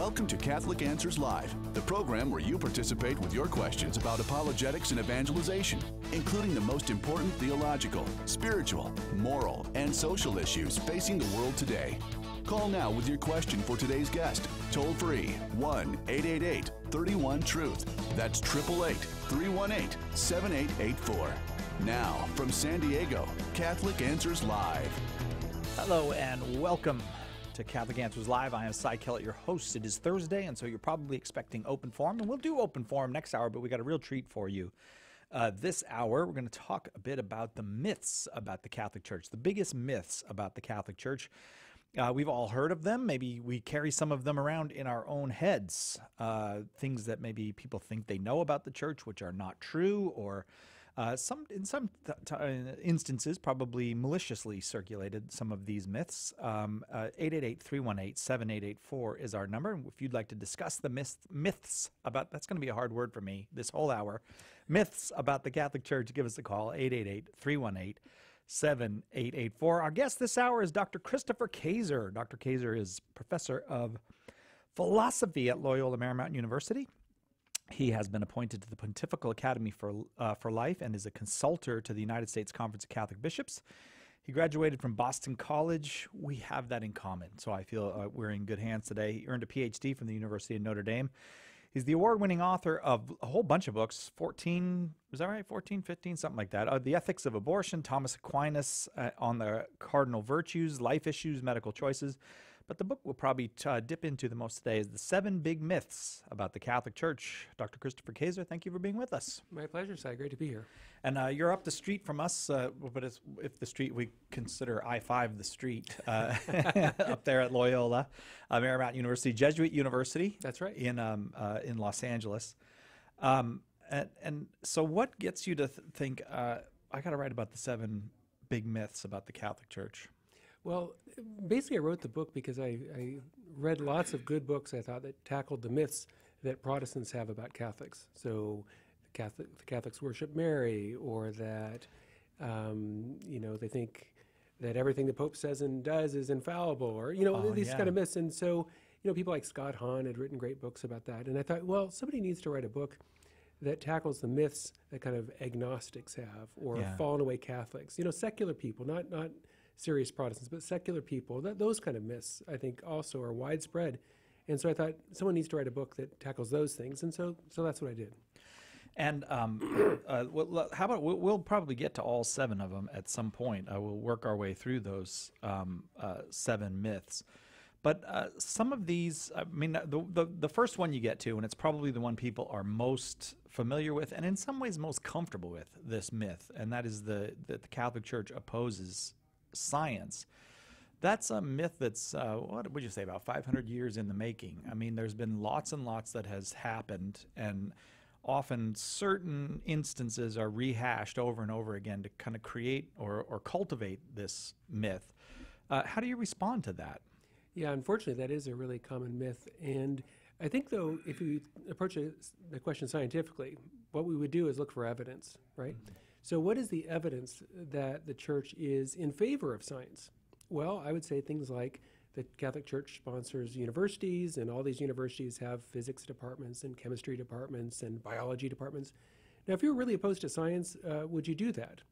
Welcome to Catholic Answers Live, the program where you participate with your questions about apologetics and evangelization, including the most important theological, spiritual, moral, and social issues facing the world today. Call now with your question for today's guest. Toll free 1-888-31-TRUTH. That's 888-318-7884. Now, from San Diego, Catholic Answers Live. Hello and welcome to Catholic Answers Live. I am Cy Kellett, your host. It is Thursday, and so you're probably expecting open forum, and we'll do open forum next hour, but we got a real treat for you. This hour, we're going to talk a bit about the myths about the Catholic Church, the biggest myths about the Catholic Church. We've all heard of them. Maybe we carry some of them around in our own heads, things that maybe people think they know about the church, which are not true, or in some instances, probably maliciously circulated some of these myths. 888-318-7884 is our number. If you'd like to discuss the myths about, that's going to be a hard word for me this whole hour, myths about the Catholic Church, give us a call, 888-318-7884. Our guest this hour is Dr. Christopher Kaczor. Dr. Kaczor is professor of philosophy at Loyola Marymount University. He has been appointed to the Pontifical Academy for Life and is a consultor to the United States Conference of Catholic Bishops. He graduated from Boston College. We have that in common, so I feel we're in good hands today. He earned a PhD from the University of Notre Dame. He's the award-winning author of a whole bunch of books, 14, is that right, 14, 15, something like that. The Ethics of Abortion, Thomas Aquinas on the Cardinal Virtues, Life Issues, Medical Choices. But the book we'll probably dip into the most today is The 7 Big Myths About the Catholic Church. Dr. Christopher Kaczor, thank you for being with us. My pleasure, Cy. Great to be here. And you're up the street from us, but if the street, we consider I-5 the street, up there at Loyola, Marymount University, Jesuit University. That's right. In Los Angeles. And so what gets you to think, I got to write about the 7 big myths about the Catholic Church? Well, basically I wrote the book because I read lots of good books, I thought, that tackled the myths that Protestants have about Catholics. So the Catholics worship Mary, or that, they think that everything the Pope says and does is infallible, or, these kind of myths. And so, people like Scott Hahn had written great books about that. And I thought, well, somebody needs to write a book that tackles the myths that kind of agnostics have, or fallen away Catholics, secular people, not serious Protestants, but secular people. Those kind of myths, I think, also are widespread. And so I thought someone needs to write a book that tackles those things. And so that's what I did. And how about we'll probably get to all 7 of them at some point. We'll work our way through those 7 myths. But some of these, I mean, the first one you get to, and it's probably the one people are most familiar with, and in some ways most comfortable with, this myth, and that is that the Catholic Church opposes science. That's a myth that's, what would you say, about 500 years in the making. I mean, there's been lots and lots that has happened, and often certain instances are rehashed over and over again to kind of create or cultivate this myth. How do you respond to that? Yeah, unfortunately, that is a really common myth. And I think, though, if we approach the question scientifically, what we would do is look for evidence, right? Mm-hmm. So what is the evidence that the Church is in favor of science? Well, I would say things like the Catholic Church sponsors universities, and all these universities have physics departments and chemistry departments and biology departments. Now, if you were really opposed to science, would you do that?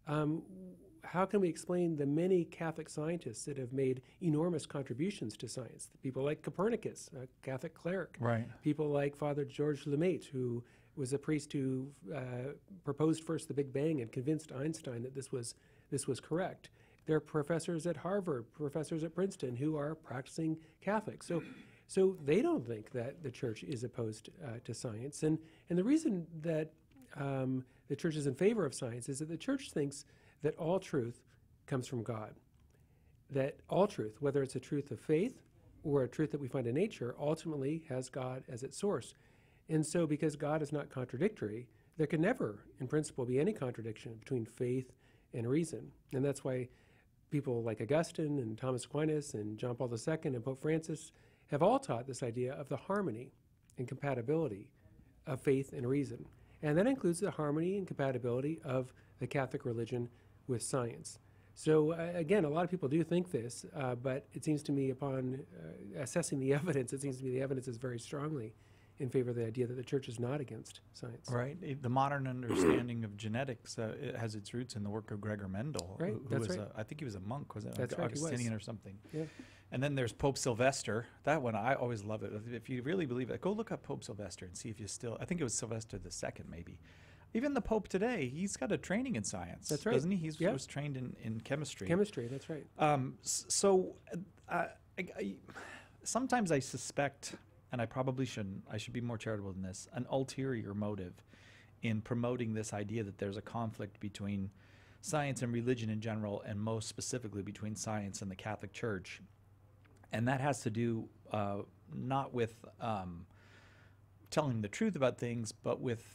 How can we explain the many Catholic scientists that have made enormous contributions to science? People like Copernicus, a Catholic cleric. Right. People like Father George Lemaitre, who was a priest who proposed first the Big Bang and convinced Einstein that this was correct. There are professors at Harvard, professors at Princeton who are practicing Catholics. So they don't think that the Church is opposed to science. And the reason that the Church is in favor of science is that the Church thinks that all truth comes from God. That all truth, whether it's a truth of faith or a truth that we find in nature, ultimately has God as its source. And so because God is not contradictory, there can never, in principle, be any contradiction between faith and reason. And that's why people like Augustine and Thomas Aquinas and John Paul II and Pope Francis have all taught this idea of the harmony and compatibility of faith and reason. And that includes the harmony and compatibility of the Catholic religion with science. So again, a lot of people do think this, but it seems to me upon assessing the evidence, it seems to me the evidence is very strongly in favor of the idea that the church is not against science. Right. The modern understanding of genetics it has its roots in the work of Gregor Mendel, Right, who that's was right. I think he was a monk, was it? That's right, he was. Augustinian or something. Yeah. And then there's Pope Sylvester. That one, I always love it. If you really believe it, go look up Pope Sylvester and see if you still, I think it was Sylvester II maybe. Even the Pope today, he's got a training in science, That's right. doesn't he? He Yeah. was trained in chemistry. Chemistry, that's right. So sometimes I suspect, and I probably shouldn't, I should be more charitable than this, an ulterior motive in promoting this idea that there's a conflict between science and religion in general, and most specifically between science and the Catholic Church. And that has to do not with telling the truth about things, but with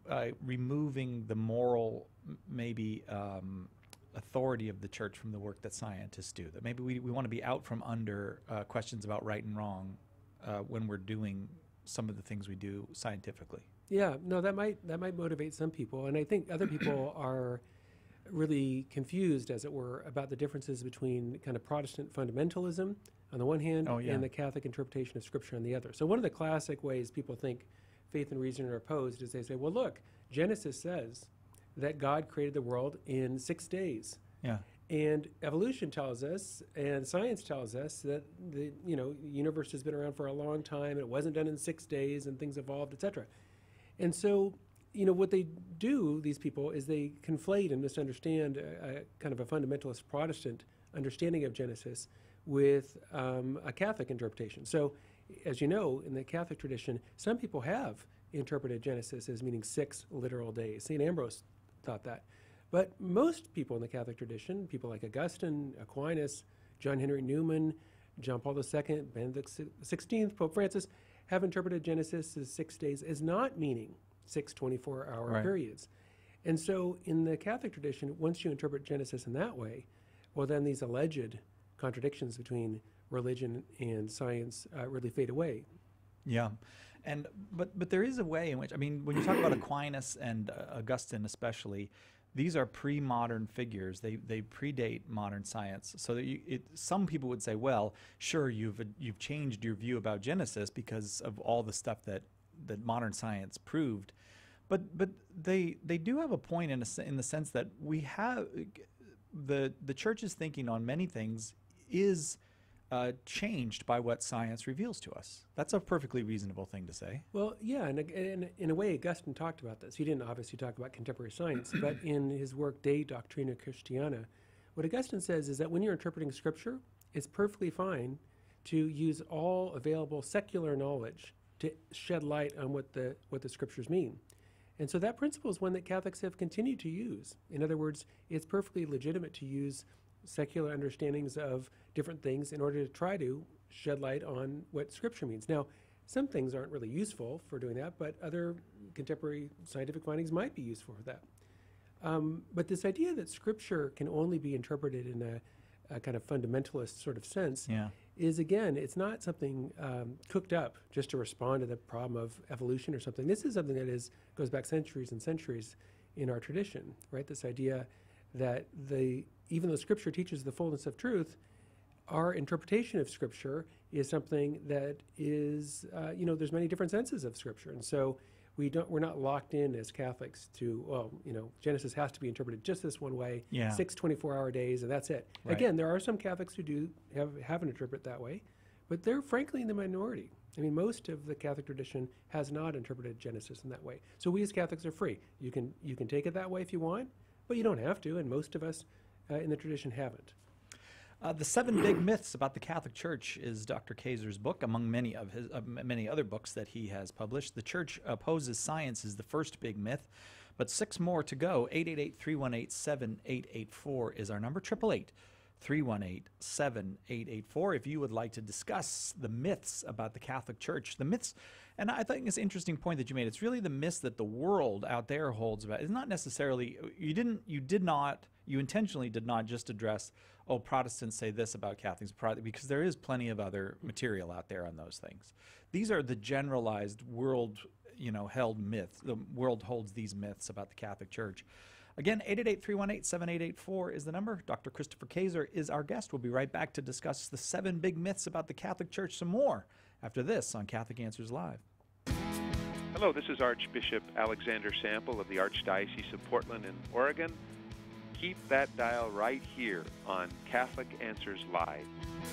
removing the moral, maybe authority of the church from the work that scientists do. That maybe we want to be out from under questions about right and wrong when we're doing some of the things we do scientifically. Yeah, no, that might motivate some people, and I think other people are really confused, as it were, about the differences between kind of Protestant fundamentalism on the one hand and the Catholic interpretation of Scripture on the other. So one of the classic ways people think faith and reason are opposed is they say, well, look, Genesis says that God created the world in 6 days. Yeah. And evolution tells us, and science tells us, that the universe has been around for a long time. It wasn't done in 6 days, and things evolved, etc. And so, what they do, these people, is they conflate and misunderstand a kind of a fundamentalist Protestant understanding of Genesis with a Catholic interpretation. So, as you know, in the Catholic tradition, some people have interpreted Genesis as meaning 6 literal days. St. Ambrose thought that. But most people in the Catholic tradition, people like Augustine, Aquinas, John Henry Newman, John Paul II, Benedict XVI, Pope Francis, have interpreted Genesis as 6 days as not meaning 6 24-hour periods. And so in the Catholic tradition, once you interpret Genesis in that way, well, then these alleged contradictions between religion and science really fade away. Yeah. And but there is a way in which, I mean, when you talk about Aquinas and Augustine especially, these are pre-modern figures. They predate modern science. So that some people would say, well, sure, you've changed your view about Genesis because of all the stuff that modern science proved, but they do have a point in the sense that we have the church's thinking on many things is changed by what science reveals to us. That's a perfectly reasonable thing to say. Well, yeah, and in a way, Augustine talked about this. He didn't obviously talk about contemporary science, but in his work De Doctrina Christiana, what Augustine says is that when you're interpreting Scripture, it's perfectly fine to use all available secular knowledge to shed light on what the Scriptures mean. And so that principle is one that Catholics have continued to use. In other words, it's perfectly legitimate to use secular understandings of different things in order to try to shed light on what Scripture means. Now, some things aren't really useful for doing that, but other contemporary scientific findings might be useful for that. But this idea that Scripture can only be interpreted in a kind of fundamentalist sort of sense is, again, it's not something cooked up just to respond to the problem of evolution or something. This is something that goes back centuries and centuries in our tradition, right? This idea that even though Scripture teaches the fullness of truth, our interpretation of Scripture is something that is, there's many different senses of Scripture. And so we're not locked in as Catholics to, Genesis has to be interpreted just this one way, 6 24-hour days, and that's it. Right. Again, there are some Catholics who do have an interpret that way, but they're frankly in the minority. I mean, most of the Catholic tradition has not interpreted Genesis in that way. So we as Catholics are free. You can take it that way if you want, but you don't have to, and most of us in the tradition haven't. The 7 Big Myths About the Catholic Church is Dr. Kayser's book, among many of his many other books that he has published. The Church opposes science is the first big myth, but 6 more to go. 888-318-7884 is our number. 888-318-7884 if you would like to discuss the myths about the Catholic Church. The myths, and I think it's an interesting point that you made. It's really the myths that the world out there holds about. It's not necessarily, you intentionally did not just address, Protestants say this about Catholics, because there is plenty of other material out there on those things. These are the generalized world, held myths. The world holds these myths about the Catholic Church. Again, 888-318-7884 is the number. Dr. Christopher Kaczor is our guest. We'll be right back to discuss the 7 big myths about the Catholic Church some more after this on Catholic Answers Live. Hello, this is Archbishop Alexander Sample of the Archdiocese of Portland in Oregon. Keep that dial right here on Catholic Answers Live.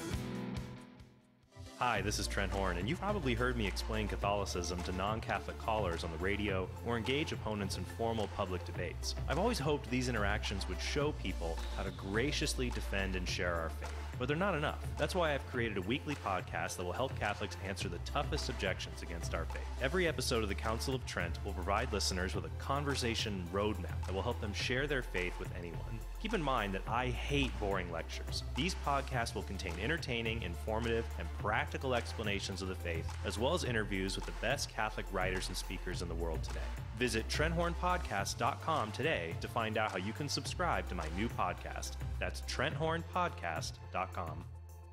Hi, this is Trent Horn, and you've probably heard me explain Catholicism to non-Catholic callers on the radio or engage opponents in formal public debates. I've always hoped these interactions would show people how to graciously defend and share our faith. But they're not enough. That's why I've created a weekly podcast that will help Catholics answer the toughest objections against our faith. Every episode of the Council of Trent will provide listeners with a conversation roadmap that will help them share their faith with anyone. Keep in mind that I hate boring lectures. These podcasts will contain entertaining, informative, and practical explanations of the faith, as well as interviews with the best Catholic writers and speakers in the world today. Visit TrentHornPodcast.com today to find out how you can subscribe to my new podcast. That's TrentHornPodcast.com.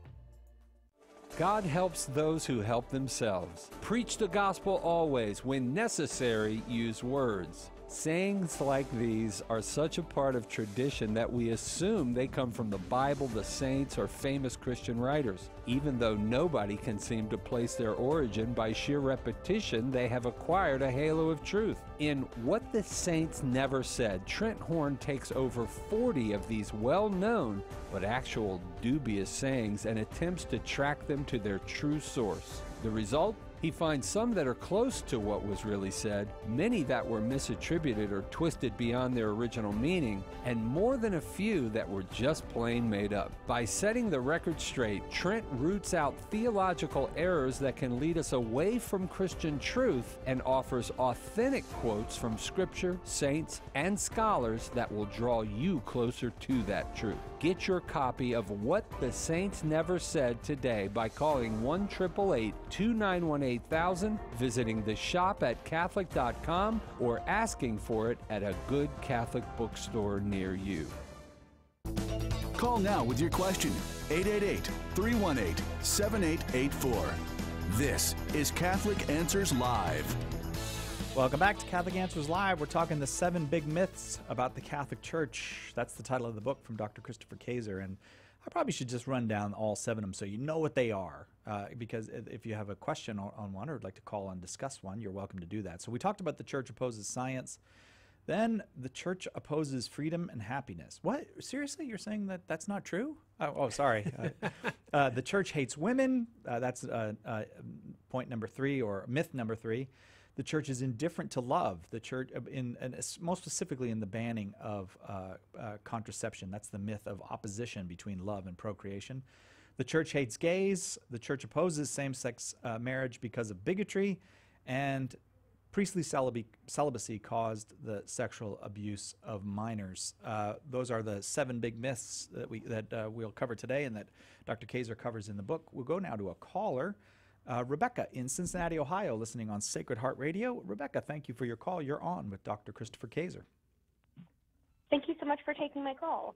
God helps those who help themselves. Preach the gospel always. When necessary, use words. Sayings like these are such a part of tradition that we assume they come from the Bible, the saints, or famous Christian writers. Even though nobody can seem to place their origin, by sheer repetition, they have acquired a halo of truth. In What the Saints Never Said, Trent Horn takes over 40 of these well-known but actual dubious sayings and attempts to track them to their true source. The result? He finds some that are close to what was really said, many that were misattributed or twisted beyond their original meaning, and more than a few that were just plain made up. By setting the record straight, Trent roots out theological errors that can lead us away from Christian truth and offers authentic quotes from Scripture, saints, and scholars that will draw you closer to that truth. Get your copy of What the Saints Never Said today by calling 1-888-291-8000, visiting the shop at Catholic.com, or asking for it at a good Catholic bookstore near you. Call now with your question. 888-318-7884. This is Catholic Answers Live. Welcome back to Catholic Answers Live. We're talking the 7 big myths about the Catholic Church. That's the title of the book from Dr. Christopher Kaczor, and I probably should just run down all 7 of them so you know what they are, because if you have a question on one or would like to call and discuss one, you're welcome to do that. So we talked about the Church opposes science. Then the Church opposes freedom and happiness. What? Seriously? You're saying that that's not true? Oh, sorry. The Church hates women. That's point number 3, or myth number 3. The Church is indifferent to love. The Church, most specifically in the banning of contraception, that's the myth of opposition between love and procreation. The Church hates gays. The Church opposes same-sex marriage because of bigotry, and priestly celibacy caused the sexual abuse of minors. Those are the 7 big myths that we'll cover today, and that Dr. Kaczor covers in the book. We'll go now to a caller. Rebecca in Cincinnati, Ohio, listening on Sacred Heart Radio. Rebecca, thank you for your call. You're on with Dr. Christopher Kaczor. Thank you so much for taking my call.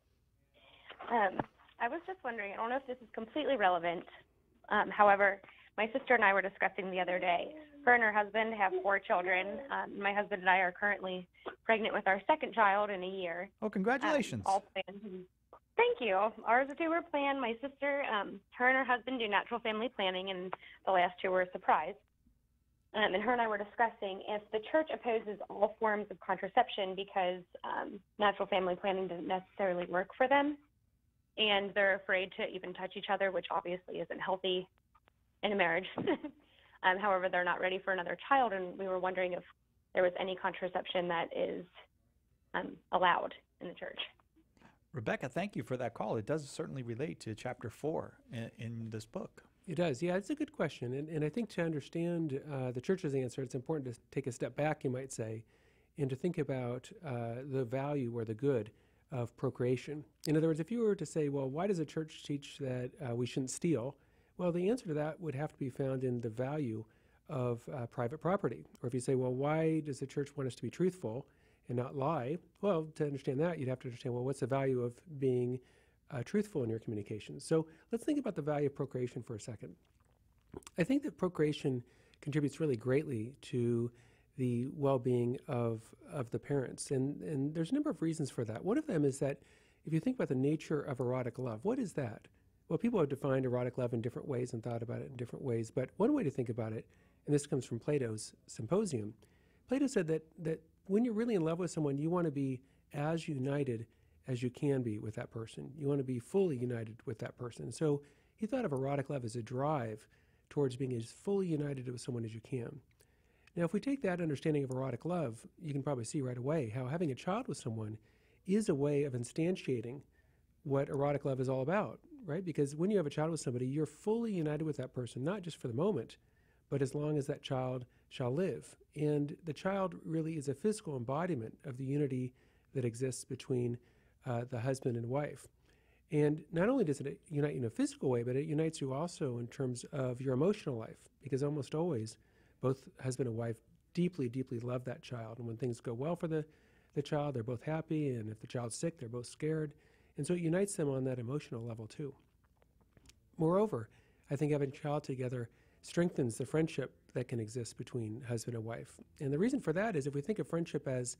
I was just wondering, I don't know if this is completely relevant. However, my sister and I were discussing the other day. Her and her husband have 4 children. My husband and I are currently pregnant with our 2nd child in a year. Oh, congratulations. All planned. Thank you. Ours are 2 were planned. My sister, her and her husband do natural family planning, and the last 2 were a surprise. And her and I were discussing if the Church opposes all forms of contraception because natural family planning doesn't necessarily work for them, and they're afraid to even touch each other, which obviously isn't healthy in a marriage. However, they're not ready for another child, and we were wondering if there was any contraception that is allowed in the Church. Rebecca, thank you for that call. It does certainly relate to Chapter 4 in this book. It does. Yeah, it's a good question. And I think to understand the Church's answer, it's important to take a step back, you might say, and to think about the value or the good of procreation. In other words, if you were to say, well, why does the Church teach that we shouldn't steal? Well, the answer to that would have to be found in the value of private property. Or if you say, well, why does the Church want us to be truthful and not lie? Well, to understand that, you'd have to understand, well, what's the value of being truthful in your communications? So let's think about the value of procreation for a second. I think that procreation contributes really greatly to the well-being of the parents. And there's a number of reasons for that. One of them is that if you think about the nature of erotic love, what is that? Well, people have defined erotic love in different ways and thought about it in different ways. But one way to think about it, and this comes from Plato's Symposium, Plato said that when you're really in love with someone, you want to be as united as you can be with that person. You want to be fully united with that person. So he thought of erotic love as a drive towards being as fully united with someone as you can. Now, if we take that understanding of erotic love, you can probably see right away how having a child with someone is a way of instantiating what erotic love is all about, right? Because when you have a child with somebody, you're fully united with that person, not just for the moment, but as long as that child shall live. And the child really is a physical embodiment of the unity that exists between the husband and wife. And not only does it unite you in a physical way, but it unites you also in terms of your emotional life, because almost always both husband and wife deeply, deeply love that child. And when things go well for the child, they're both happy. And if the child's sick, they're both scared. And so it unites them on that emotional level too. Moreover, I think having a child together strengthens the friendship that can exist between husband and wife. And the reason for that is if we think of friendship as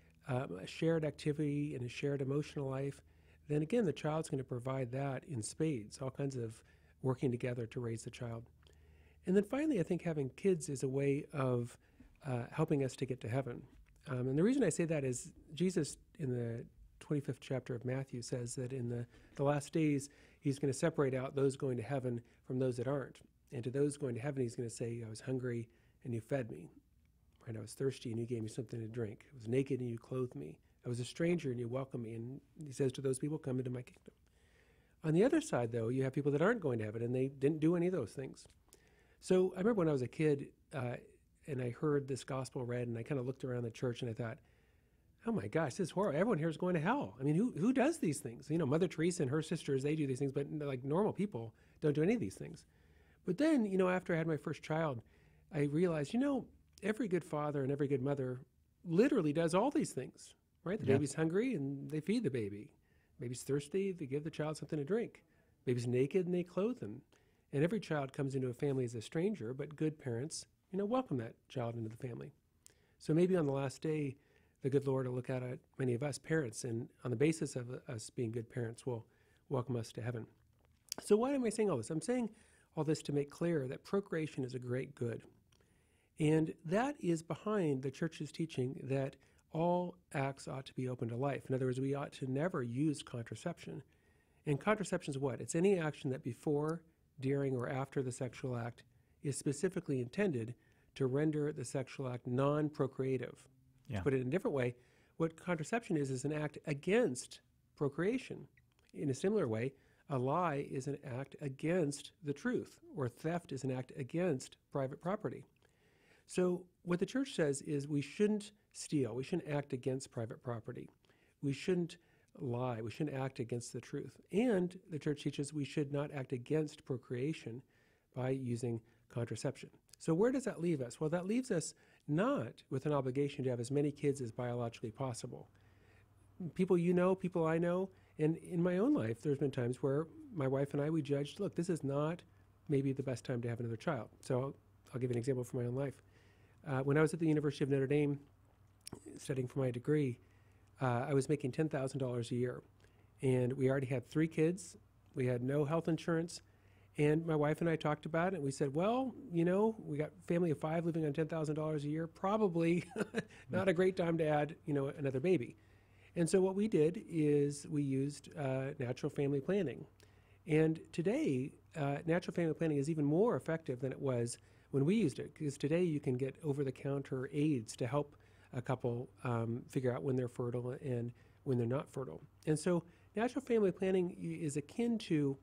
a shared activity and a shared emotional life, then again, the child's going to provide that in spades, all kinds of working together to raise the child. And then finally, I think having kids is a way of helping us to get to heaven. And the reason I say that is Jesus in the 25th chapter of Matthew says that in the last days, he's going to separate out those going to heaven from those that aren't. And to those going to heaven, he's going to say, I was hungry and you fed me. Right? I was thirsty and you gave me something to drink. I was naked and you clothed me. I was a stranger and you welcomed me. And he says to those people, come into my kingdom. On the other side, though, you have people that aren't going to heaven and they didn't do any of those things. So I remember when I was a kid and I heard this gospel read and I kind of looked around the church and I thought, oh my gosh, this is horrible. Everyone here is going to hell. I mean, who does these things? You know, Mother Teresa and her sisters, they do these things, but like normal people don't do any of these things. But then, you know, after I had my first child, I realized, you know, every good father and every good mother literally does all these things, right? The baby's hungry and they feed the baby. Baby's thirsty, they give the child something to drink. Baby's naked and they clothe them. And every child comes into a family as a stranger, but good parents, you know, welcome that child into the family. So maybe on the last day, the good Lord will look out at many of us parents, and on the basis of us being good parents, will welcome us to heaven. So why am I saying all this? I'm saying all this to make clear that procreation is a great good. And that is behind the church's teaching that all acts ought to be open to life. In other words, we ought to never use contraception. And contraception is what? It's any action that before, during, or after the sexual act is specifically intended to render the sexual act non-procreative. Yeah. To put it in a different way, what contraception is an act against procreation. In a similar way, a lie is an act against the truth, or theft is an act against private property. So what the church says is we shouldn't steal. We shouldn't act against private property. We shouldn't lie. We shouldn't act against the truth. And the church teaches we should not act against procreation by using contraception. So where does that leave us? Well, that leaves us not with an obligation to have as many kids as biologically possible. People you know, people I know, and in my own life, there's been times where my wife and I, we judged, look, this is not maybe the best time to have another child. So I'll give you an example from my own life. When I was at the University of Notre Dame studying for my degree, I was making $10,000 a year. And we already had 3 kids. We had no health insurance. And my wife and I talked about it, and we said, well, you know, we got a family of 5 living on $10,000 a year, probably not a great time to add, you know, another baby. And so what we did is we used natural family planning. And today, natural family planning is even more effective than it was when we used it, because today you can get over-the-counter aids to help a couple figure out when they're fertile and when they're not fertile. And so natural family planning is akin to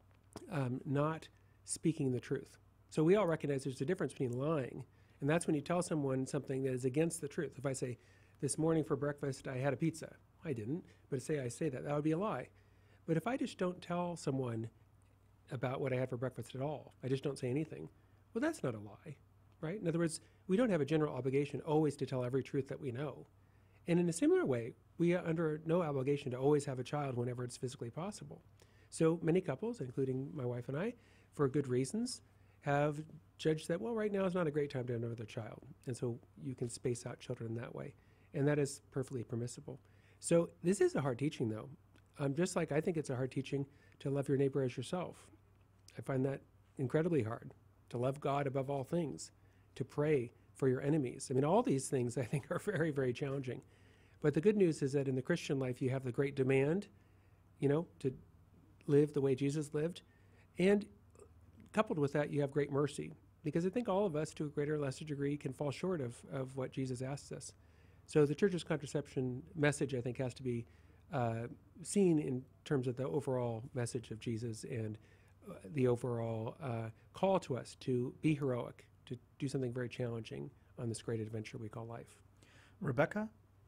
not speaking the truth. So we all recognize there's a difference between lying, and that's when you tell someone something that is against the truth. If I say, this morning for breakfast I had a pizza, I didn't, but say I say that would be a lie. But if I just don't tell someone about what I had for breakfast at all, I just don't say anything, well, that's not a lie, right? In other words, we don't have a general obligation always to tell every truth that we know. And in a similar way, we are under no obligation to always have a child whenever it's physically possible. So many couples, including my wife and I, for good reasons, have judged that, well, right now is not a great time to have another child. And so you can space out children in that way. And that is perfectly permissible. So this is a hard teaching, though. Just like I think it's a hard teaching to love your neighbor as yourself. I find that incredibly hard, to love God above all things, to pray for your enemies. I mean, all these things I think are very, very challenging. But the good news is that in the Christian life, you have the great demand, to live the way Jesus lived. And coupled with that, you have great mercy. Because I think all of us, to a greater or lesser degree, can fall short of what Jesus asks us. So the Church's contraception message, I think, has to be seen in terms of the overall message of Jesus and the overall call to us to be heroic, to do something very challenging on this great adventure we call life. Rebecca,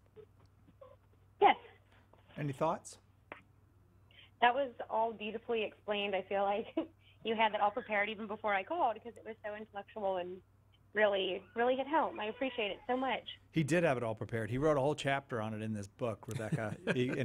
Yes, any thoughts? that was all beautifully explained. I feel like you had that all prepared even before I called because it was so intellectual and really, really hit home. I appreciate it so much. He did have it all prepared. He wrote a whole chapter on it in this book, Rebecca.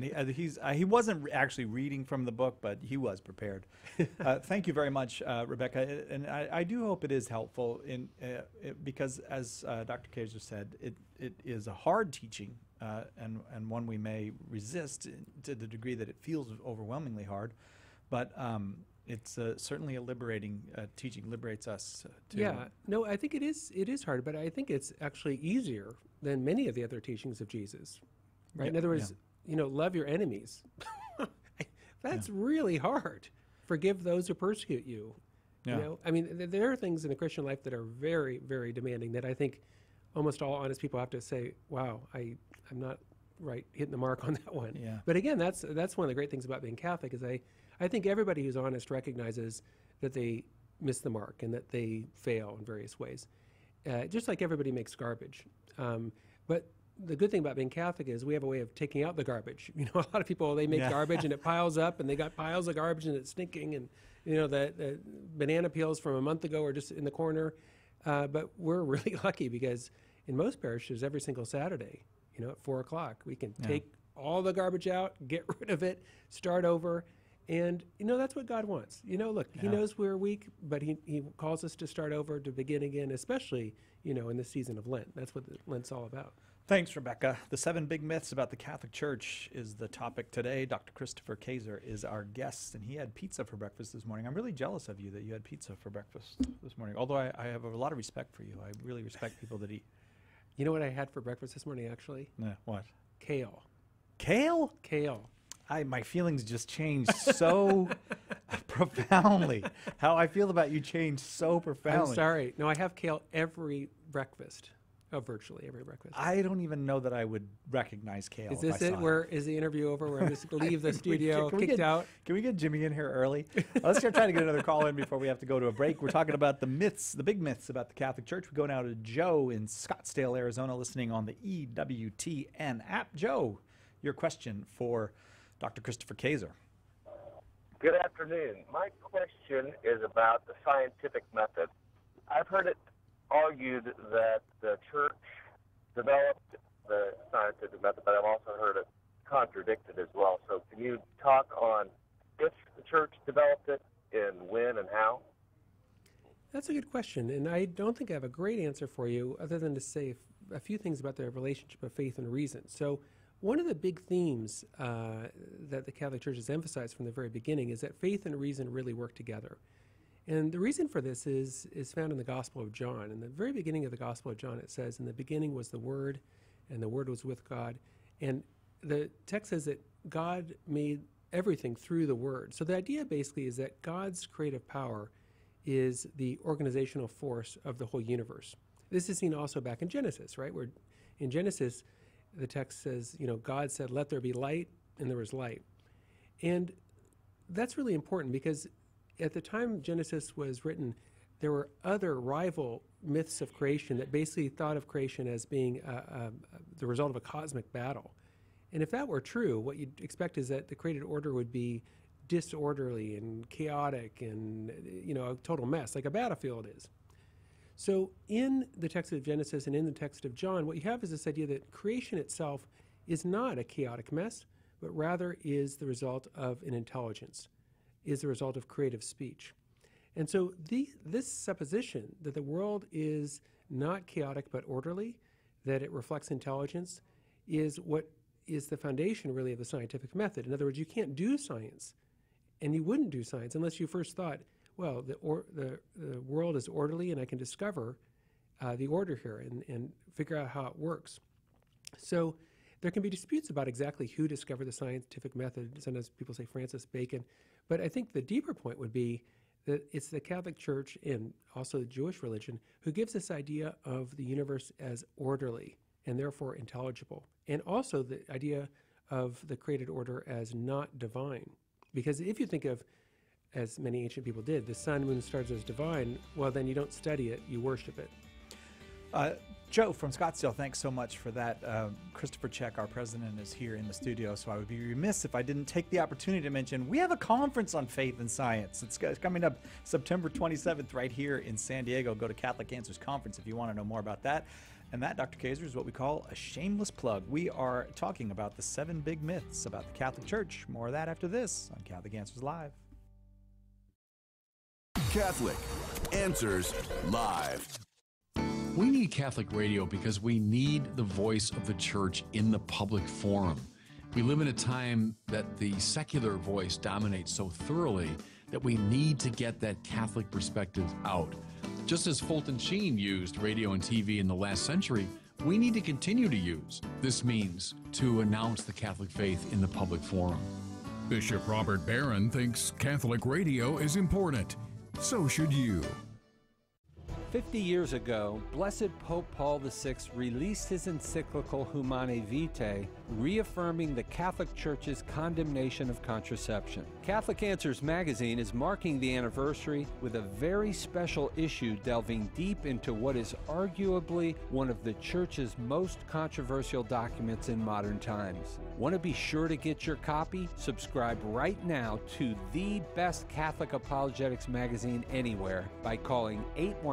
He wasn't actually reading from the book, but he was prepared. Thank you very much, Rebecca. And I do hope it is helpful because, as Dr. Kaiser said, it is a hard teaching and one we may resist to the degree that it feels overwhelmingly hard. But it's certainly a liberating teaching, liberates us. No, I think it is hard, but I think it's actually easier than many of the other teachings of Jesus, right? In other words, love your enemies. That's really hard. Forgive those who persecute you. I mean, there are things in the Christian life that are very, very demanding that I think almost all honest people have to say, wow, I'm not hitting the mark on that one. Yeah. But again, that's one of the great things about being Catholic is I think everybody who's honest recognizes that they miss the mark and that they fail in various ways. Just like everybody makes garbage. But the good thing about being Catholic is we have a way of taking out the garbage. A lot of people, they make garbage and it piles up and they got piles of garbage and it's stinking and, the banana peels from a month ago are just in the corner. But we're really lucky because in most parishes, every single Saturday, at 4 o'clock, we can take all the garbage out, get rid of it, start over. And, that's what God wants. Look, He knows we're weak, but he calls us to start over, to begin again, especially, in the season of Lent. That's what Lent's all about. Thanks, Rebecca. The 7 big myths about the Catholic Church is the topic today. Dr. Christopher Kaiser is our guest, and he had pizza for breakfast this morning. I'm really jealous of you that you had pizza for breakfast this morning, although I have a lot of respect for you. I really respect people that eat. You know what I had for breakfast this morning, actually? What? Kale. Kale? Kale. My feelings just changed so profoundly. How I feel about you changed so profoundly. I'm sorry. No, I have kale every breakfast. Virtually every breakfast. I don't even know that I would recognize kale. Is this it? Where is the interview over? Where I'm just leave the studio, kicked out? Can we get Jimmy in here early? Let's try to get another call in before we have to go to a break. We're talking about the myths, the big myths about the Catholic Church. We go now to Joe in Scottsdale, Arizona, listening on the EWTN app. Joe, your question for Dr. Christopher Kaiser. Good afternoon. My question is about the scientific method. I've heard it argued that the church developed the scientific method, but I've also heard it contradicted as well. So can you talk on if the church developed it and when and how? That's a good question, and I don't think I have a great answer for you other than to say a few things about the relationship of faith and reason. So one of the big themes that the Catholic Church has emphasized from the very beginning is that faith and reason really work together. And the reason for this is found in the Gospel of John. In the very beginning of the Gospel of John, it says, "In the beginning was the Word, and the Word was with God." And the text says that God made everything through the Word. So the idea basically is that God's creative power is the organizational force of the whole universe. This is seen also back in Genesis, right? Where in Genesis, the text says, God said, "Let there be light," and there was light. And that's really important because at the time Genesis was written, there were other rival myths of creation that basically thought of creation as being the result of a cosmic battle. And if that were true, what you'd expect is that the created order would be disorderly and chaotic and, a total mess, like a battlefield is. So in the text of Genesis and in the text of John, what you have is this idea that creation itself is not a chaotic mess, but rather is the result of an intelligence, is the result of creative speech. And so this supposition that the world is not chaotic but orderly, that it reflects intelligence, is what is the foundation really of the scientific method. In other words, you can't do science, and you wouldn't do science unless you first thought, well, the world is orderly and I can discover the order here and figure out how it works. So there can be disputes about exactly who discovered the scientific method. Sometimes people say Francis Bacon. But I think the deeper point would be that it's the Catholic Church and also the Jewish religion who gives this idea of the universe as orderly and therefore intelligible, and also the idea of the created order as not divine. Because if you think of, as many ancient people did, the sun, moon, and stars as divine, well, then you don't study it, you worship it. Joe from Scottsdale, thanks so much for that. Christopher Check, our president, is here in the studio, so I would be remiss if I didn't take the opportunity to mention we have a conference on faith and science. It's coming up September 27th right here in San Diego. Go to Catholic Answers Conference if you want to know more about that. And that, Dr. Kazer, is what we call a shameless plug. We are talking about the 7 big myths about the Catholic Church. More of that after this on Catholic Answers Live. Catholic Answers Live. We need Catholic radio because we need the voice of the church in the public forum. We live in a time that the secular voice dominates so thoroughly that we need to get that Catholic perspective out. Just as Fulton Sheen used radio and TV in the last century, we need to continue to use this means to announce the Catholic faith in the public forum. Bishop Robert Barron thinks Catholic radio is important. So should you. 50 years ago, Blessed Pope Paul VI released his encyclical Humanae Vitae, reaffirming the Catholic Church's condemnation of contraception. Catholic Answers magazine is marking the anniversary with a very special issue delving deep into what is arguably one of the Church's most controversial documents in modern times. Want to be sure to get your copy? Subscribe right now to the best Catholic apologetics magazine anywhere by calling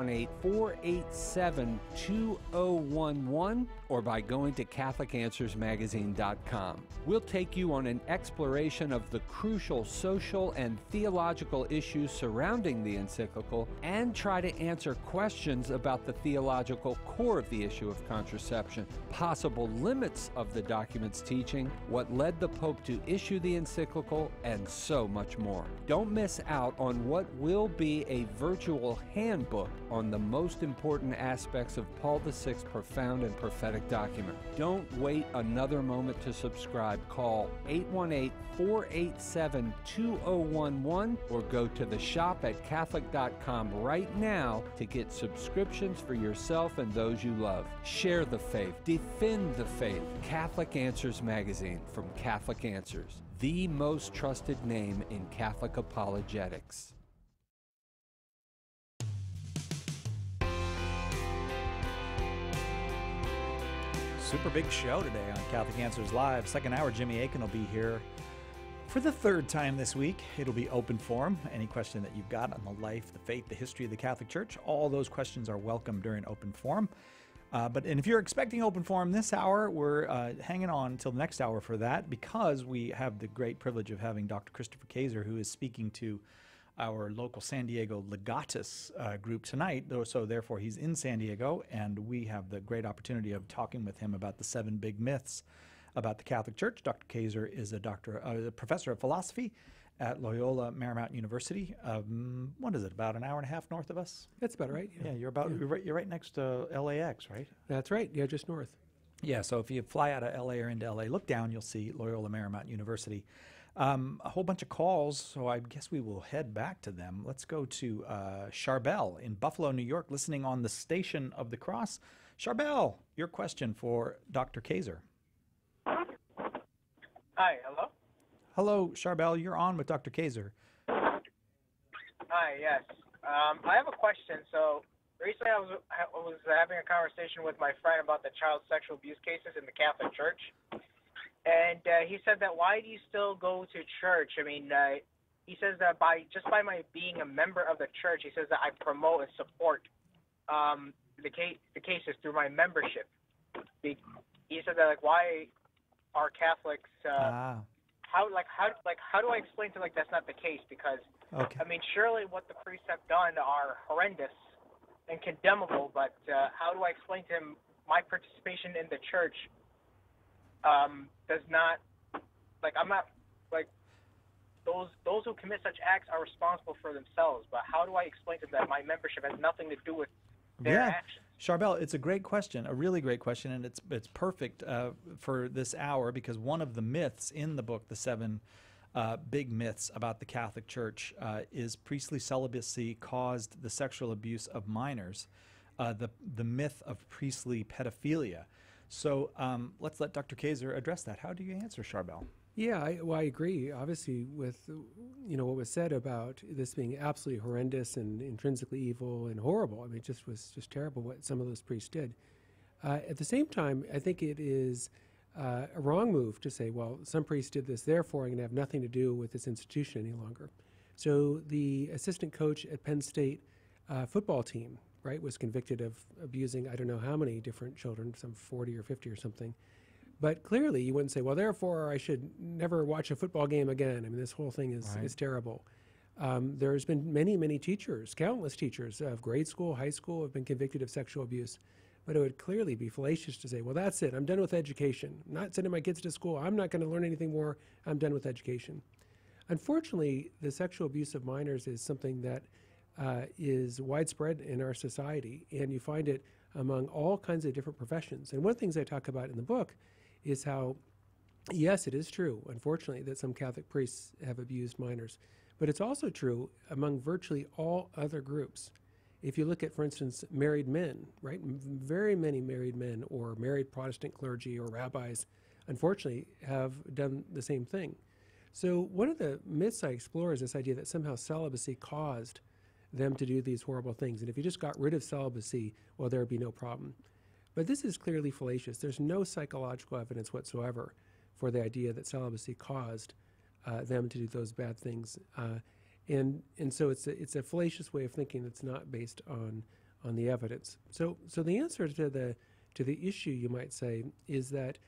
818-487-2011 or by going to CatholicAnswersMagazine.com. We'll take you on an exploration of the crucial social and theological issues surrounding the encyclical and try to answer questions about the theological core of the issue of contraception, possible limits of the document's teaching, what led the Pope to issue the encyclical, and so much more. Don't miss out on what will be a virtual handbook on the most important aspects of Paul VI's profound and prophetic document. Don't wait another moment to subscribe. Call 818-487-2011 or go to the shop at Catholic.com right now to get subscriptions for yourself and those you love. Share the faith. Defend the faith. Catholic Answers magazine from Catholic Answers, the most trusted name in Catholic apologetics. Super big show today on Catholic Answers Live. Second hour, Jimmy Akin will be here for the third time this week. It'll be open forum. Any question that you've got on the life, the faith, the history of the Catholic Church, all those questions are welcome during open forum. And if you're expecting open forum this hour, we're hanging on until the next hour for that because we have the great privilege of having Dr. Christopher Kazer, who is speaking to our local San Diego Legatus group tonight. So therefore, he's in San Diego, and we have the great opportunity of talking with him about the 7 big myths about the Catholic Church. Dr. Kazer is a professor of philosophy at Loyola Marymount University. What is it, about an hour and a half north of us? That's about right. Yeah, you're right next to LAX, right? That's right. Yeah, just north. Yeah, so if you fly out of LA or into LA, look down, you'll see Loyola Marymount University. A whole bunch of calls, so I guess we will head back to them. Let's go to Charbel in Buffalo, New York, listening on the Station of the Cross. Charbel, your question for Dr. Kazer. Hi, hello? Hello, Charbel, you're on with Dr. Kazer. Hi, yes. I have a question. So recently I was having a conversation with my friend about the child sexual abuse cases in the Catholic Church. And he said that why do you still go to church? I mean, he says that by my being a member of the church, he says that I promote and support the cases through my membership. He said that, like, why are Catholics how do I explain to that's not the case? Because Okay. I mean, surely what the priests have done are horrendous and condemnable, but how do I explain to him my participation in the church does not, I'm not, those who commit such acts are responsible for themselves, but how do I explain to them that my membership has nothing to do with their actions? Charbel, it's a great question, a really great question, and it's perfect for this hour, because one of the myths in the book, the 7 big myths about the Catholic Church, is priestly celibacy caused the sexual abuse of minors, the myth of priestly pedophilia. So let's let Dr. Kaczor address that. How do you answer, Charbel? Yeah, I agree, obviously, with what was said about this being absolutely horrendous and intrinsically evil and horrible. I mean, it was just terrible what some of those priests did. At the same time, I think it is a wrong move to say, well, some priests did this, therefore I'm going to have nothing to do with this institution any longer. So the assistant coach at Penn State football team, right, was convicted of abusing I don't know how many different children, some 40 or 50 or something. But clearly, you wouldn't say, well, therefore, I should never watch a football game again. I mean, this whole thing is terrible. There's been many, many teachers, countless teachers of grade school, high school, have been convicted of sexual abuse. But it would clearly be fallacious to say, well, that's it. I'm done with education. I'm not sending my kids to school. I'm not going to learn anything more. I'm done with education. Unfortunately, the sexual abuse of minors is something that is widespread in our society, and you find it among all kinds of different professions. And one of the things I talk about in the book is how, yes, it is true, unfortunately, that some Catholic priests have abused minors, but it's also true among virtually all other groups. If you look at, for instance, married men, right, very many married men or married Protestant clergy or rabbis, unfortunately, have done the same thing. So one of the myths I explore is this idea that somehow celibacy caused them to do these horrible things, and if you just got rid of celibacy, well, there would be no problem. But this is clearly fallacious. There's no psychological evidence whatsoever for the idea that celibacy caused them to do those bad things, and so it's a fallacious way of thinking that's not based on the evidence. So the answer to the issue, you might say, is that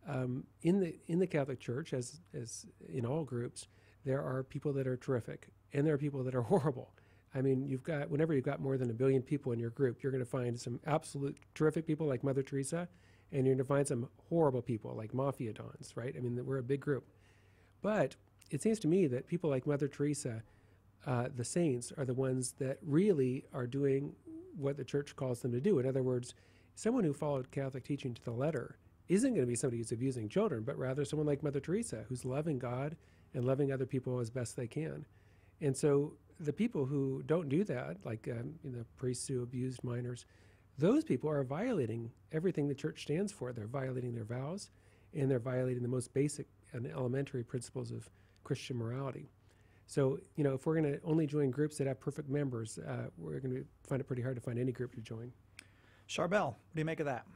in the Catholic Church, as in all groups, there are people that are terrific and there are people that are horrible. I mean, whenever you've got more than 1 billion people in your group, you're going to find some absolute terrific people like Mother Teresa, and you're going to find some horrible people like Mafia Dons, right? I mean, we're a big group. But it seems to me that people like Mother Teresa, the saints, are the ones that really are doing what the church calls them to do. In other words, someone who followed Catholic teaching to the letter isn't going to be somebody who's abusing children, but rather someone like Mother Teresa, who's loving God and loving other people as best they can. And so the people who don't do that, like priests who abused minors, those people are violating everything the church stands for. They're violating their vows, and they're violating the most basic and elementary principles of Christian morality. So, if we're going to only join groups that have perfect members, we're going to find it pretty hard to find any group to join. Charbel, what do you make of that?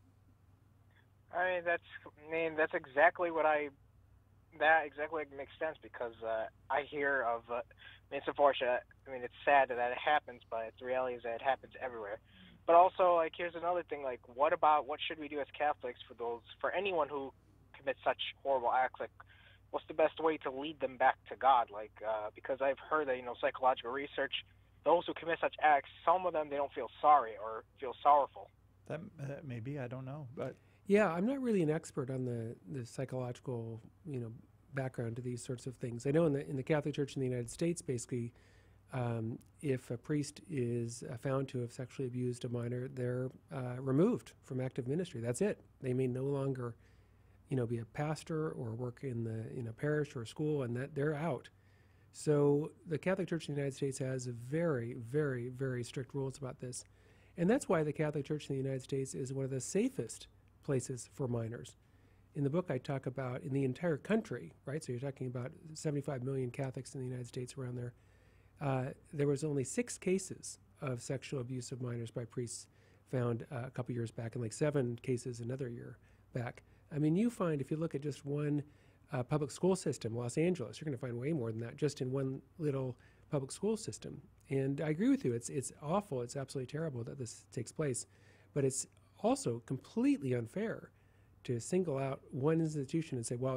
That's exactly what that exactly makes sense, because I hear of, it's unfortunate, it's sad that it happens, but the reality is that it happens everywhere. But also, here's another thing, what should we do as Catholics for anyone who commits such horrible acts? What's the best way to lead them back to God? Because I've heard that, psychological research, those who commit such acts, some of them, they don't feel sorry or feel sorrowful. That maybe, I don't know, but... Yeah, I'm not really an expert on the psychological, background to these sorts of things. I know in the Catholic Church in the United States, basically, if a priest is found to have sexually abused a minor, they're removed from active ministry. That's it. They may no longer, be a pastor or work in a parish or a school, and that they're out. So the Catholic Church in the United States has very, very, very strict rules about this. And that's why the Catholic Church in the United States is one of the safest places for minors. In the book, I talk about in the entire country, right? So you're talking about 75 million Catholics in the United States around there. There was only 6 cases of sexual abuse of minors by priests found a couple years back, and 7 cases another year back. You find, if you look at just one public school system, Los Angeles, you're going to find way more than that just in one little public school system. And I agree with you. It's awful. It's absolutely terrible that this takes place. But it's also completely unfair to single out one institution and say, well,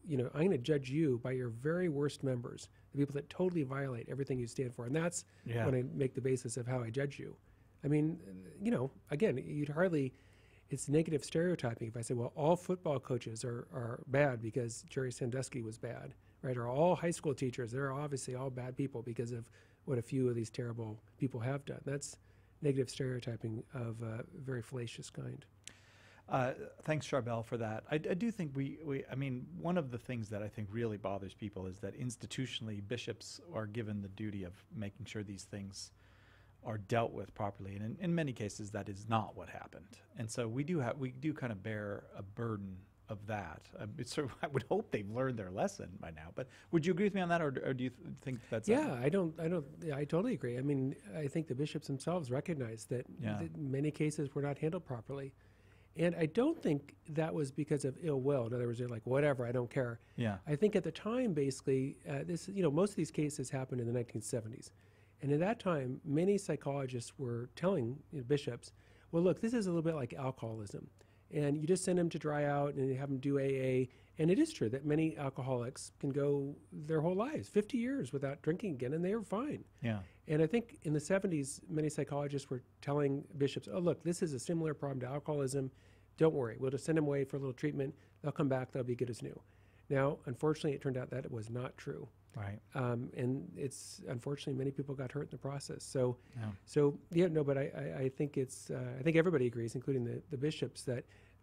I'm going to judge you by your very worst members, the people that totally violate everything you stand for. And that's when I make the basis of how I judge you. I mean, again, it's negative stereotyping if I say, well, all football coaches are bad because Jerry Sandusky was bad, right? Or all high school teachers, they're obviously all bad people because of what a few of these terrible people have done. That's negative stereotyping of a very fallacious kind. Thanks, Charbel, for that. I do think one of the things that I think really bothers people is that institutionally bishops are given the duty of making sure these things are dealt with properly, and in many cases that is not what happened. And so we do kind of bear a burden of that. I would hope they've learned their lesson by now. But would you agree with me on that, or do you think that's? Yeah, I totally agree. I mean, I think the bishops themselves recognize that many cases were not handled properly. And I don't think that was because of ill will. In other words, they're like, whatever, I don't care. Yeah. I think at the time, basically, most of these cases happened in the 1970s. And at that time, many psychologists were telling bishops, well, look, this is a little bit like alcoholism. And you just send them to dry out and you have them do AA. And it is true that many alcoholics can go their whole lives, 50 years without drinking again, and they are fine. Yeah. And I think in the 70s, many psychologists were telling bishops, oh, look, this is a similar problem to alcoholism. Don't worry. We'll just send them away for a little treatment. They'll come back. They'll be good as new. Now, unfortunately, it turned out that it was not true. Right. And it's unfortunately many people got hurt in the process. So, yeah. But I think it's I think everybody agrees, including the bishops, that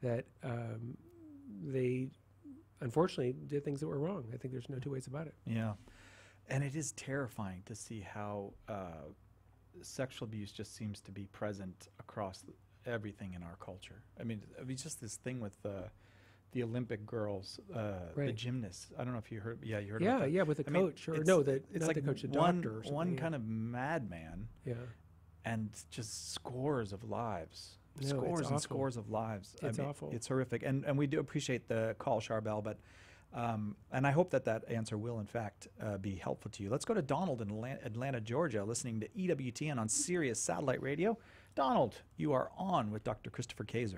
they unfortunately did things that were wrong. I think there's no two ways about it. Yeah, and it is terrifying to see how sexual abuse just seems to be present across everything in our culture. I mean, just this thing with the Olympic girls, the gymnasts. I don't know if you heard. Yeah, you heard. about that. Yeah, with the coach, it's not like the coach, the one, doctor. Or something, one kind of madman. Yeah. And just scores of lives. No, scores and scores of lives. It's awful. It's horrific. And we do appreciate the call, Charbel, but and I hope that answer will, in fact, be helpful to you. Let's go to Donald in Atlanta, Georgia, listening to EWTN on Sirius Satellite Radio. Donald, you are on with Dr. Christopher Kaczor.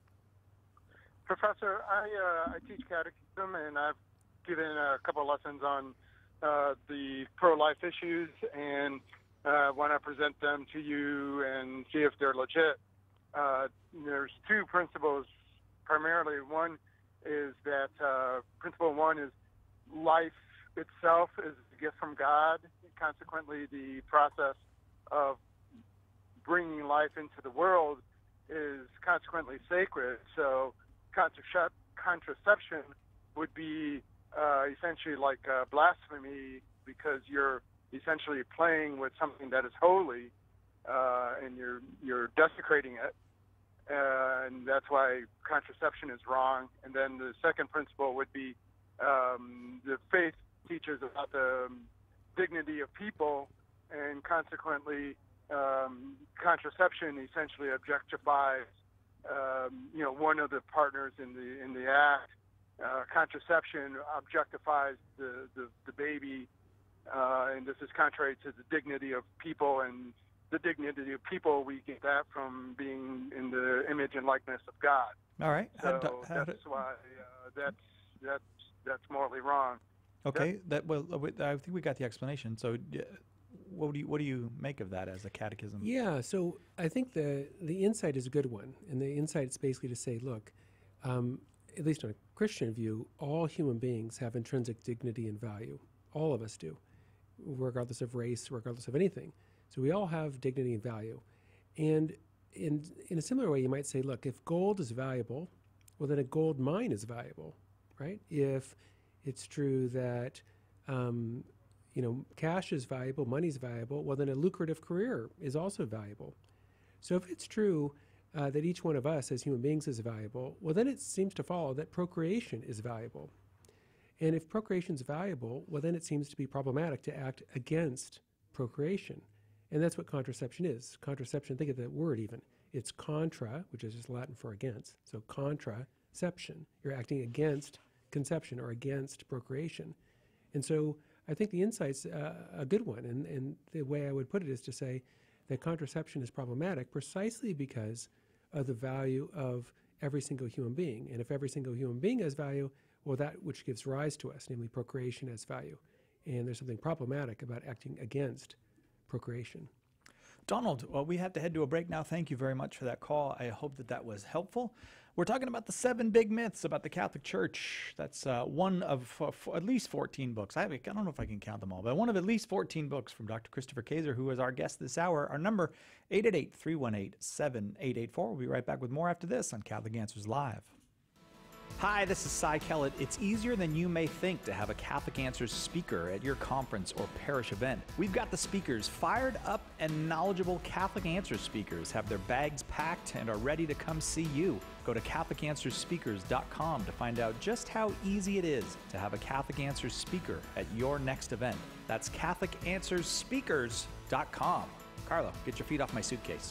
Professor, I teach catechism, and I've given a couple of lessons on the pro-life issues, and want to present them to you and see if they're legit. There's two principles primarily. One is that principle one is life itself is a gift from God. Consequently, the process of bringing life into the world is consequently sacred. So contraception would be essentially like blasphemy, because you're essentially playing with something that is holy, and you're desecrating it, and that's why contraception is wrong. And then the second principle would be the faith teaches about the dignity of people, and consequently contraception essentially objectifies one of the partners in the act. Contraception objectifies the baby, and this is contrary to the dignity of people, and the dignity of people, we get that from being in the image and likeness of God. All right. So that's why that's morally wrong. Okay. I think we got the explanation. So what do you make of that as a catechism? Yeah. So I think the insight is a good one, and the insight is basically to say, look, at least on a Christian view, all human beings have intrinsic dignity and value. All of us do, regardless of race, regardless of anything. So we all have dignity and value. And in a similar way, you might say, look, if gold is valuable, well, then a gold mine is valuable, right? If it's true that, cash is valuable, money's valuable, well, then a lucrative career is also valuable. So if it's true that each one of us as human beings is valuable, well, then it seems to follow that procreation is valuable. And if procreation is valuable, well, then it seems to be problematic to act against procreation. And that's what contraception is. Contraception, think of that word even. It's contra, which is just Latin for against. So contraception. You're acting against conception or against procreation. And so I think the insight's a good one. And the way I would put it is to say that contraception is problematic precisely because of the value of every single human being. And if every single human being has value, well, that which gives rise to us, namely procreation, has value. And there's something problematic about acting against procreation. Donald, well, we have to head to a break now. Thank you very much for that call. I hope that that was helpful. We're talking about the 7 big myths about the Catholic Church. That's one of at least 14 books. I don't know if I can count them all, but one of at least 14 books from Dr. Christopher Kaczor, who is our guest this hour. Our number, 888-318-7884. We'll be right back with more after this on Catholic Answers Live. Hi, this is Cy Kellett. It's easier than you may think to have a Catholic Answers speaker at your conference or parish event. We've got the speakers. Fired up and knowledgeable Catholic Answers speakers have their bags packed and are ready to come see you. Go to CatholicAnswersSpeakers.com to find out just how easy it is to have a Catholic Answers speaker at your next event. That's CatholicAnswersSpeakers.com. Carlo, get your feet off my suitcase.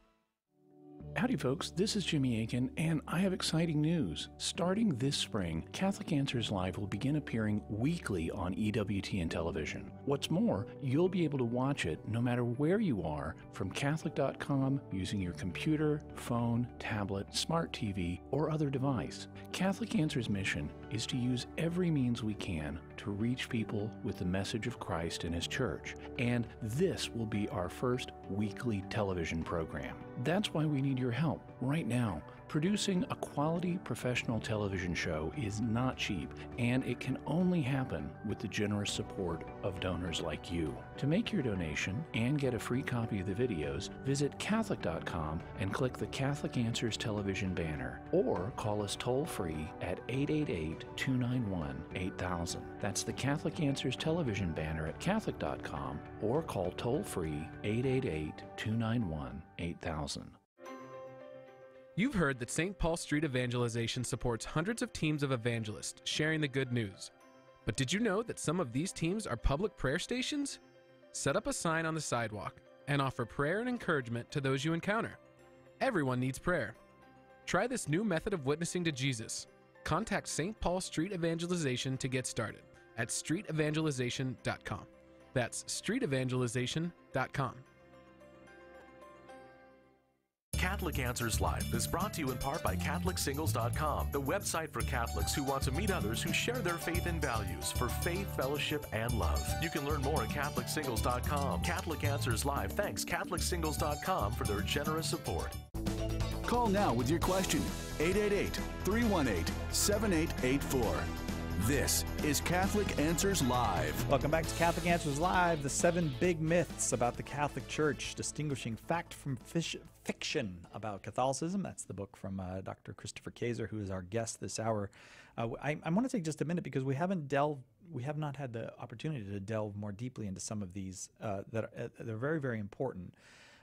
Howdy folks, this is Jimmy Aiken, and I have exciting news. Starting this spring, Catholic Answers Live will begin appearing weekly on EWTN television. What's more, you'll be able to watch it no matter where you are from Catholic.com using your computer, phone, tablet, smart TV, or other device. Catholic Answers' mission is to use every means we can to reach people with the message of Christ and His Church, and this will be our first weekly television program. That's why we need your help right now. Producing a quality professional television show is not cheap, and it can only happen with the generous support of donors like you. To make your donation and get a free copy of the videos, visit Catholic.com and click the Catholic Answers television banner, or call us toll-free at 888-291-8000. That's the Catholic Answers television banner at Catholic.com, or call toll-free 888-291-8000. You've heard that St. Paul Street Evangelization supports hundreds of teams of evangelists sharing the good news. But did you know that some of these teams are public prayer stations? Set up a sign on the sidewalk and offer prayer and encouragement to those you encounter. Everyone needs prayer. Try this new method of witnessing to Jesus. Contact St. Paul Street Evangelization to get started at streetevangelization.com. That's streetevangelization.com. Catholic Answers Live is brought to you in part by CatholicSingles.com, the website for Catholics who want to meet others who share their faith and values for faith, fellowship, and love. You can learn more at CatholicSingles.com. Catholic Answers Live thanks CatholicSingles.com for their generous support. Call now with your question, 888-318-7884. This is Catholic Answers Live. Welcome back to Catholic Answers Live, the 7 big myths about the Catholic Church, distinguishing fact from fiction about Catholicism. That's the book from Dr. Christopher Kaczor, who is our guest this hour. I want to take just a minute because we have not had the opportunity to delve more deeply into some of these that are very, very important.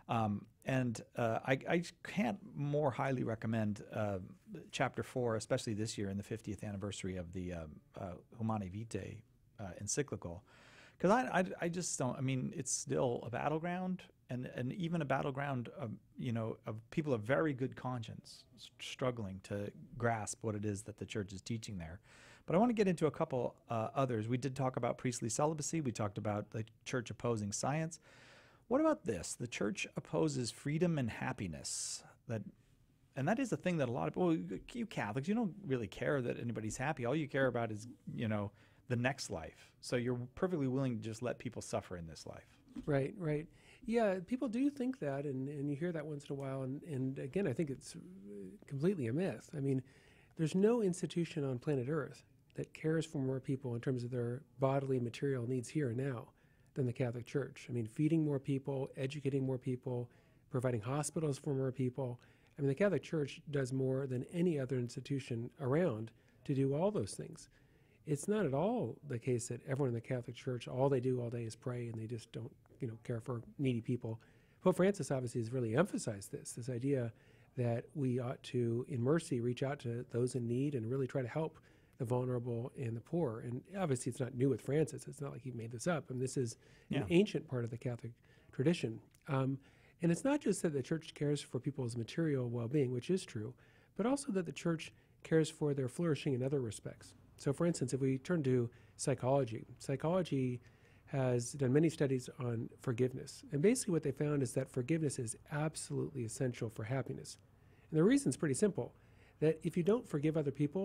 I can't more highly recommend Chapter 4, especially this year in the 50th anniversary of the Humanae Vitae encyclical, because I just don't. I mean, it's still a battleground, and even a battleground of people of very good conscience struggling to grasp what it is that the Church is teaching there. But I want to get into a couple others. We did talk about priestly celibacy. We talked about the Church opposing science. What about this? The Church opposes freedom and happiness. And that is a thing that a lot of people, you Catholics, you don't really care that anybody's happy. All you care about is, the next life. So you're perfectly willing to just let people suffer in this life. Right, right. Yeah, people do think that, and you hear that once in a while. And again, I think it's completely a myth. I mean, there's no institution on planet Earth that cares for more people in terms of their bodily material needs here and now than the Catholic Church. I mean, feeding more people, educating more people, providing hospitals for more people. I mean, the Catholic Church does more than any other institution around to do all those things. It's not at all the case that everyone in the Catholic Church, all they do all day is pray and they just don't, care for needy people. Pope Francis obviously has really emphasized this idea that we ought to, in mercy, reach out to those in need and really try to help the vulnerable and the poor. And obviously it's not new with Francis. It's not like he made this up. I mean, this is an ancient part of the Catholic tradition. And it's not just that the Church cares for people's material well-being, which is true, but also that the Church cares for their flourishing in other respects. So for instance, if we turn to psychology has done many studies on forgiveness. And basically what they found is that forgiveness is absolutely essential for happiness. And the reason is pretty simple, that if you don't forgive other people,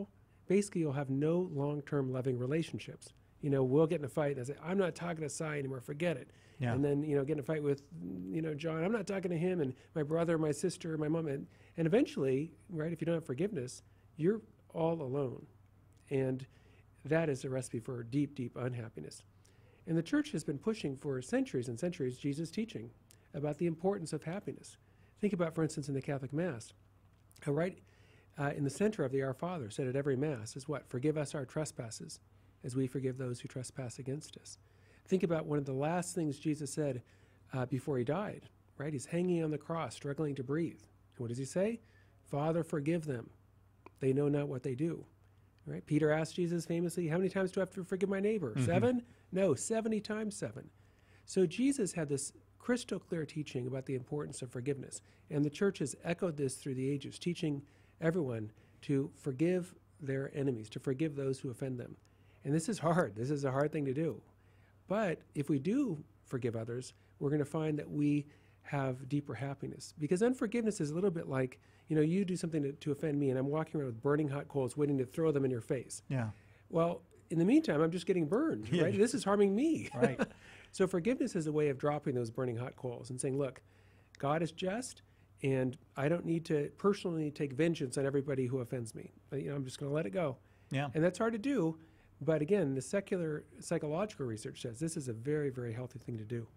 basically you'll have no long-term loving relationships. You know, we'll get in a fight and say, I'm not talking to Cy anymore, forget it. Yeah. And then, you know, get in a fight with, you know, John, I'm not talking to him, and my brother, my sister, my mom. And eventually, right, if you don't have forgiveness, you're all alone. And that is a recipe for deep, deep unhappiness. And the church has been pushing for centuries and centuries Jesus' teaching about the importance of happiness. Think about, for instance, in the Catholic Mass, right in the center of the Our Father, said at every Mass, is what? Forgive us our trespasses, as we forgive those who trespass against us. Think about one of the last things Jesus said before he died, right? He's hanging on the cross, struggling to breathe. And what does he say? Father, forgive them. They know not what they do. Right? Peter asked Jesus famously, how many times do I have to forgive my neighbor? 7? No, 70 times 7. So Jesus had this crystal clear teaching about the importance of forgiveness. And the church has echoed this through the ages, teaching everyone to forgive their enemies, to forgive those who offend them. And this is hard. This is a hard thing to do. But if we do forgive others, we're going to find that we have deeper happiness. Because unforgiveness is a little bit like, you know, you do something to offend me, and I'm walking around with burning hot coals waiting to throw them in your face. Yeah. Well, in the meantime, I'm just getting burned, right? This is harming me. Right. So forgiveness is a way of dropping those burning hot coals and saying, look, God is just, and I don't need to personally take vengeance on everybody who offends me. You know, I'm just going to let it go. Yeah. And that's hard to do. But again, the secular psychological research says this is a very, very healthy thing to do.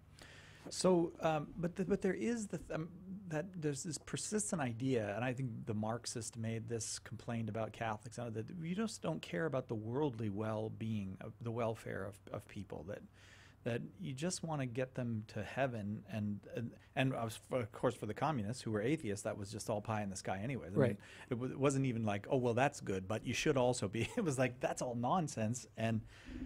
So, but there is that there's this persistent idea, and I think the Marxist made this complaint about Catholics, that you just don't care about the worldly well-being, the welfare of people, that you just want to get them to heaven, and of course for the communists who were atheists, that was just all pie in the sky anyway. I mean, it wasn't even like, oh well, that's good, but you should also be. It was like, that's all nonsense. And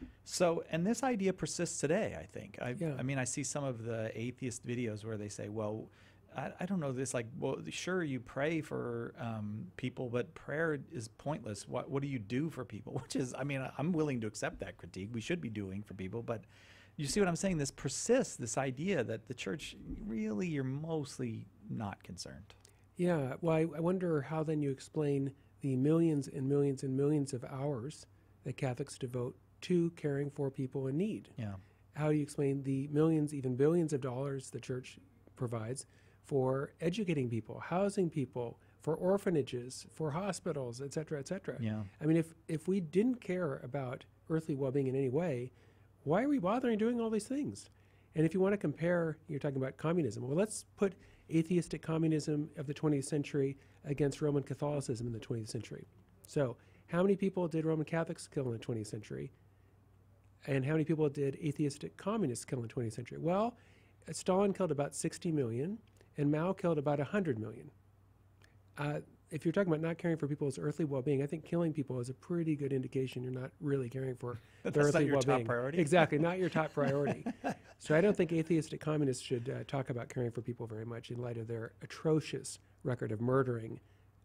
so, and this idea persists today, I think. I mean, I see some of the atheist videos where they say, well, I don't know, this, like, well, sure, you pray for people, but prayer is pointless. What do you do for people? Which is, I mean, I'm willing to accept that critique. We should be doing for people, but you see what I'm saying? This persists, this idea that the church, really, you're mostly not concerned. Yeah, well, I wonder how then you explain the millions and millions and millions of hours that Catholics devote to caring for people in need. Yeah. How do you explain the millions, even billions of dollars the church provides for educating people, housing people, for orphanages, for hospitals, et cetera, et cetera? Yeah. I mean, if we didn't care about earthly well-being in any way, why are we bothering doing all these things? And if you want to compare, you're talking about communism. Well, let's put atheistic communism of the 20th century against Roman Catholicism in the 20th century. So how many people did Roman Catholics kill in the 20th century? And how many people did atheistic communists kill in the 20th century? Well, Stalin killed about 60 million, and Mao killed about 100 million. If you're talking about not caring for people's earthly well-being, I think killing people is a pretty good indication you're not really caring for their earthly well-being. That's not your top priority? Exactly, not your top priority. So I don't think atheistic communists should talk about caring for people very much in light of their atrocious record of murdering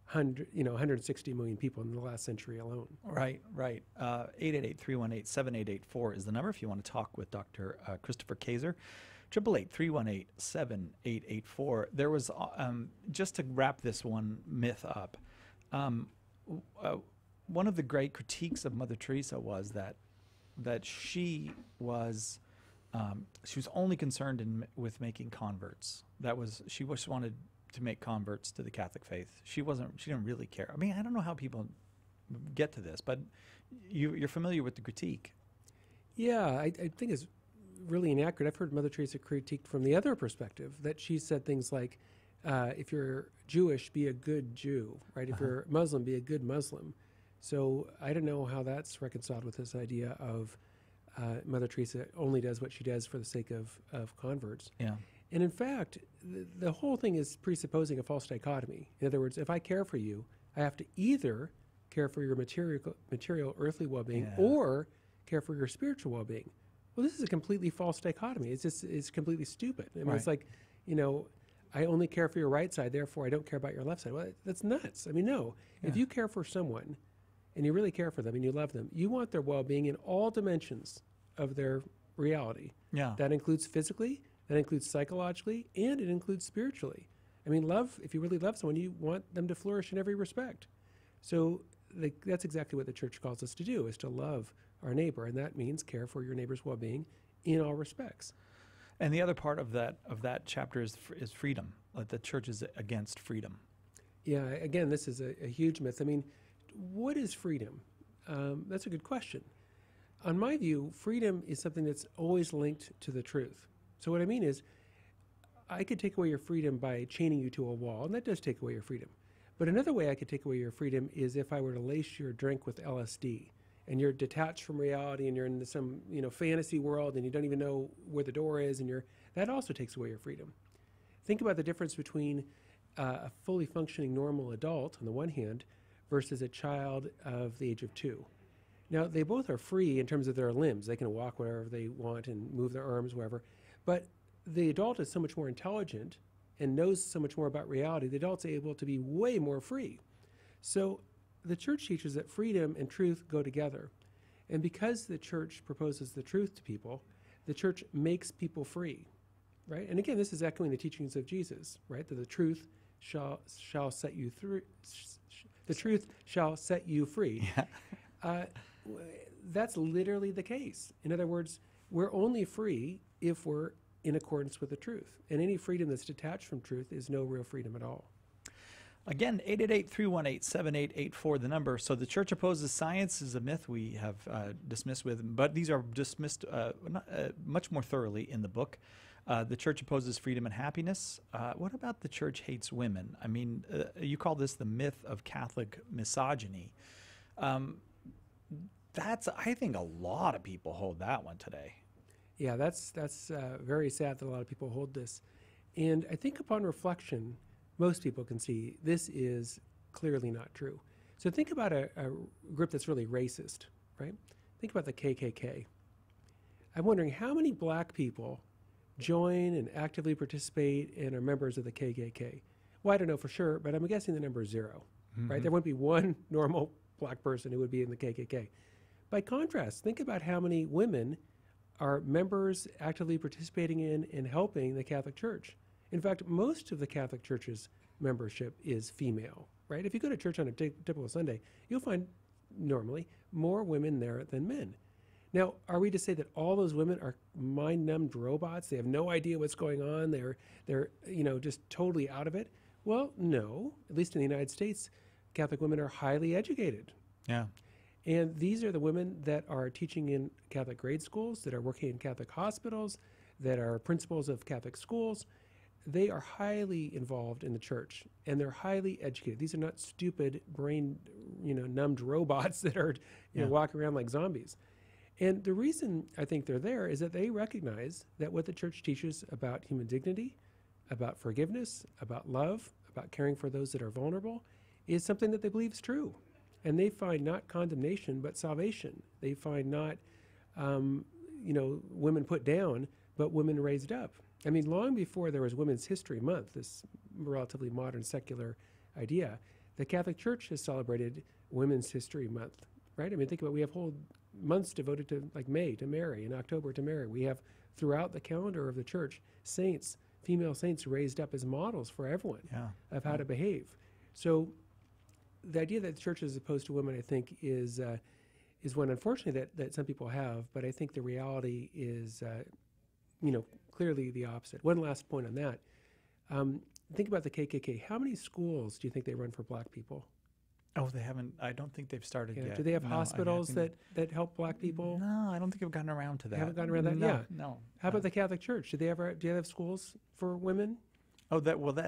160 million people in the last century alone. Right. 888-318-7884 is the number if you want to talk with Dr. Christopher Kaczor. 888-318-7884. There was, just to wrap this one myth up, one of the great critiques of Mother Teresa was that she was only concerned with making converts. She just wanted to make converts to the Catholic faith. She didn't really care. I mean, I don't know how people get to this, but you're familiar with the critique. Yeah, I think it's really inaccurate. I've heard Mother Teresa critiqued from the other perspective, that she said things like, if you're Jewish, be a good Jew, right? If you're Muslim, be a good Muslim. So I don't know how that's reconciled with this idea of Mother Teresa only does what she does for the sake of converts. Yeah. And in fact, the whole thing is presupposing a false dichotomy. In other words, if I care for you, I have to either care for your material earthly well-being or care for your spiritual well-being. Well, this is a completely false dichotomy. It's completely stupid. I mean, It's like, I only care for your right side, therefore I don't care about your left side. Well, that's nuts. I mean, no. Yeah. If you care for someone and you really care for them and you love them, you want their well-being in all dimensions of their reality. Yeah. That includes physically, that includes psychologically, and it includes spiritually. I mean, love, if you really love someone, you want them to flourish in every respect. So that's exactly what the church calls us to do, is to love our neighbor, and that means care for your neighbor's well-being in all respects. And the other part of that chapter is freedom. The church is against freedom. Yeah, again, this is a huge myth. I mean, what is freedom? That's a good question. On my view, freedom is something that's always linked to the truth. So what I mean is, I could take away your freedom by chaining you to a wall, and that does take away your freedom. But another way I could take away your freedom is if I were to lace your drink with LSD, and you're detached from reality, and you're in some fantasy world, and you don't even know where the door is, and that also takes away your freedom. Think about the difference between a fully functioning normal adult on the one hand versus a child of the age of 2. Now, they both are free in terms of their limbs. They can walk wherever they want and move their arms wherever. But the adult is so much more intelligent and knows so much more about reality. The adult's able to be way more free. So the church teaches that freedom and truth go together. And because the church proposes the truth to people, the church makes people free, right? And again, this is echoing the teachings of Jesus, right? That the truth shall set you through. The truth shall set you free. Yeah. That's literally the case. In other words, we're only free if we're in accordance with the truth. And any freedom that's detached from truth is no real freedom at all. Again, 888-318-7884, the number. So the church opposes science is a myth we have dismissed with, but these are dismissed much more thoroughly in the book. The church opposes freedom and happiness. What about the church hates women? I mean, you call this the myth of Catholic misogyny. I think a lot of people hold that one today. Yeah, that's very sad that a lot of people hold this. And I think upon reflection, most people can see this is clearly not true. So think about a group that's really racist, right? Think about the KKK. I'm wondering how many black people join and actively participate and are members of the KKK. Well, I don't know for sure, but I'm guessing the number is 0, right? There wouldn't be one normal black person who would be in the KKK. By contrast, think about how many women are members actively participating in and helping the Catholic Church. In fact, most of the Catholic Church's membership is female, right? If you go to church on a typical Sunday, you'll find normally more women there than men. Now, are we to say that all those women are mind-numbed robots? They have no idea what's going on. They're just totally out of it? Well, no. At least in the United States, Catholic women are highly educated. Yeah. And these are the women that are teaching in Catholic grade schools, that are working in Catholic hospitals, that are principals of Catholic schools. They are highly involved in the church, and they're highly educated. These are not stupid, numbed robots that are walking around like zombies. And the reason I think they're there is that they recognize that what the church teaches about human dignity, about forgiveness, about love, about caring for those that are vulnerable, is something that they believe is true. And they find not condemnation, but salvation. They find not, women put down, but women raised up. I mean, long before there was Women's History Month, this relatively modern secular idea, the Catholic Church has celebrated Women's History Month, right? I mean, think about it. We have whole months devoted to, like May, to Mary, and October to Mary. We have, throughout the calendar of the church, saints, female saints raised up as models for everyone of how to behave. So the idea that the church is opposed to women, I think, is one, unfortunately, that some people have, but I think the reality is, clearly the opposite. One last point on that. Think about the KKK. How many schools do you think they run for black people? Oh, they haven't. I don't think they've started yet. Do they have hospitals that help black people? No, I don't think they've gotten around to that. They haven't gotten around to that? Yeah. No. How about the Catholic Church? Do they have schools for women? Oh,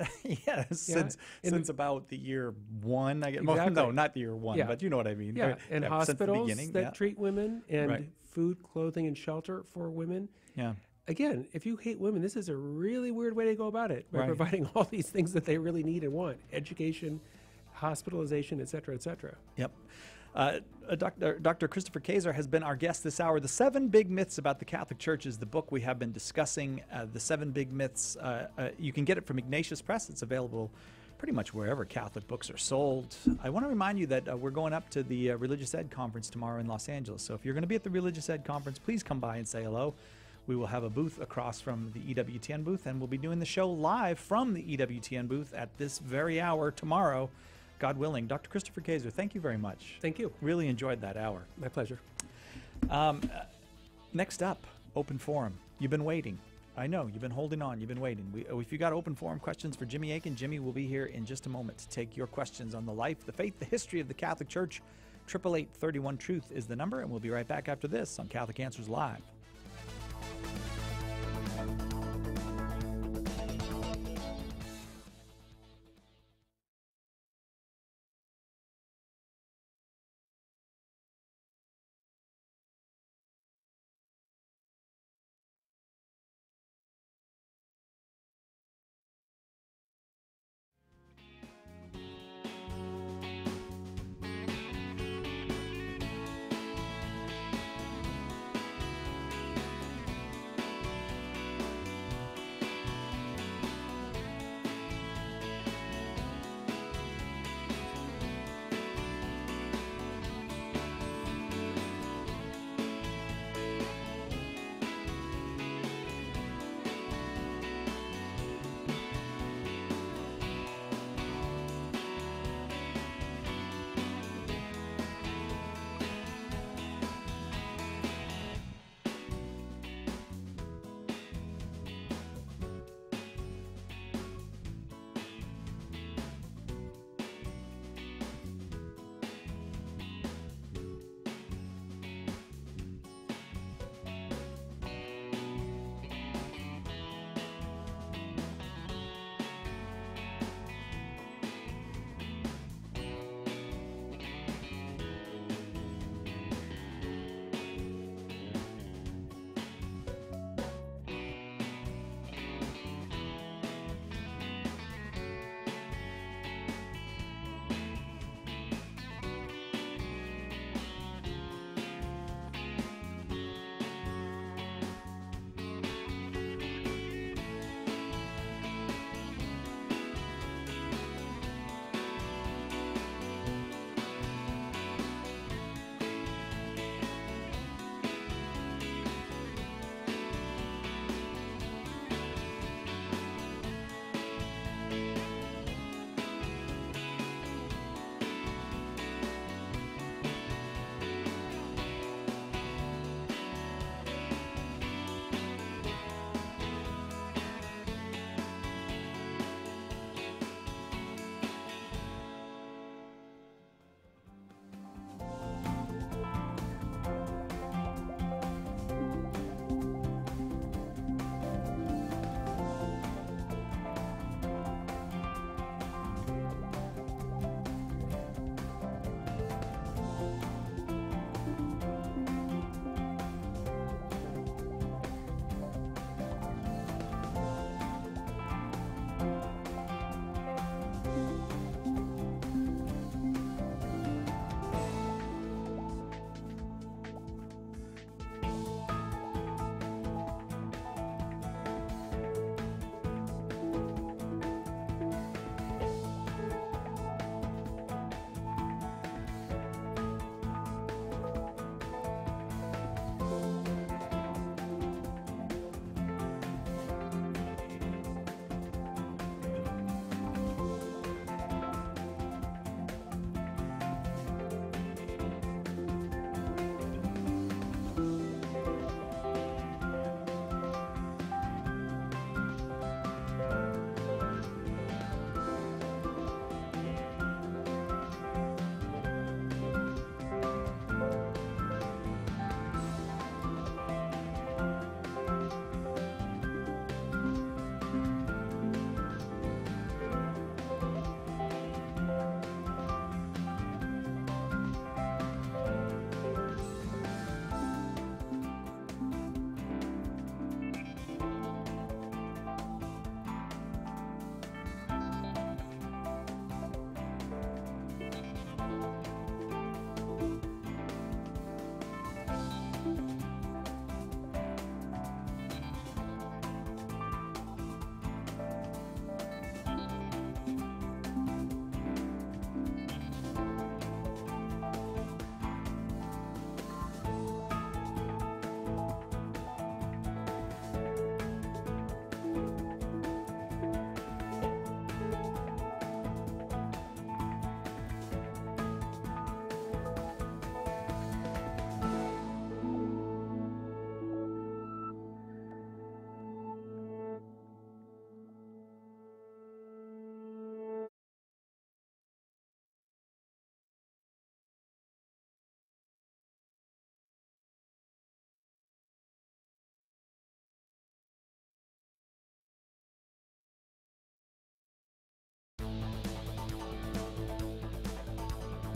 since about the year 1, I guess. Exactly. Well, no, not the year 1, but you know what I mean. Yeah, and hospitals that treat women, and food, clothing, and shelter for women. Yeah. Again, if you hate women, this is a really weird way to go about it, by providing all these things that they really need and want: education, hospitalization, et cetera, et cetera. Yep. Dr. Christopher Kaczor has been our guest this hour. The 7 Big Myths About the Catholic Church is the book we have been discussing. The 7 Big Myths, you can get it from Ignatius Press. It's available pretty much wherever Catholic books are sold. I want to remind you that we're going up to the Religious Ed Conference tomorrow in Los Angeles. So if you're going to be at the Religious Ed Conference, please come by and say hello. We will have a booth across from the EWTN booth, and we'll be doing the show live from the EWTN booth at this very hour tomorrow. God willing. Dr. Christopher Kaczor, thank you very much. Thank you. Really enjoyed that hour. My pleasure. Next up, open forum. You've been waiting. I know, you've been holding on. You've been waiting. If you got open forum questions for Jimmy Akin, Jimmy will be here in just a moment to take your questions on the life, the faith, the history of the Catholic Church. 888-31-TRUTH is the number, and we'll be right back after this on Catholic Answers Live.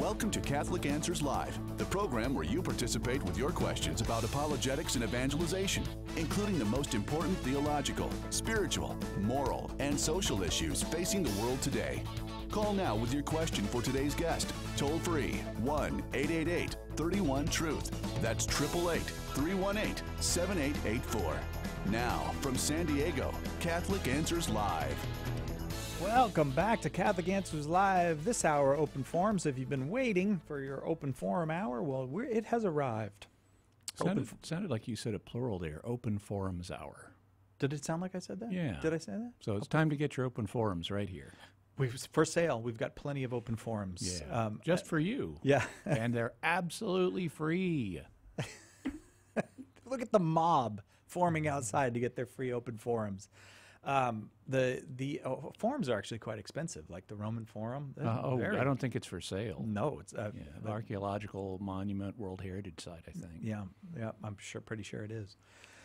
Welcome to Catholic Answers Live, the program where you participate with your questions about apologetics and evangelization, including the most important theological, spiritual, moral, and social issues facing the world today. Call now with your question for today's guest. Toll free 1-888-31-TRUTH. That's 888-318-7884. Now, from San Diego, Catholic Answers Live. Welcome back to Catholic Answers Live. This hour, Open Forums. If you've been waiting for your Open Forum hour, well, it has arrived. Sounded like you said a plural there, Open Forums Hour. Did it sound like I said that? Yeah. Did I say that? So it's time to get your Open Forums right here. For sale. We've got plenty of Open Forums. Yeah. Just for you. Yeah. And they're absolutely free. Look at the mob forming outside to get their free Open Forums. The forums are actually quite expensive, like the Roman Forum. I don't think it's for sale. No, it's the Archaeological Monument World Heritage Site, I think. Yeah, I'm pretty sure it is.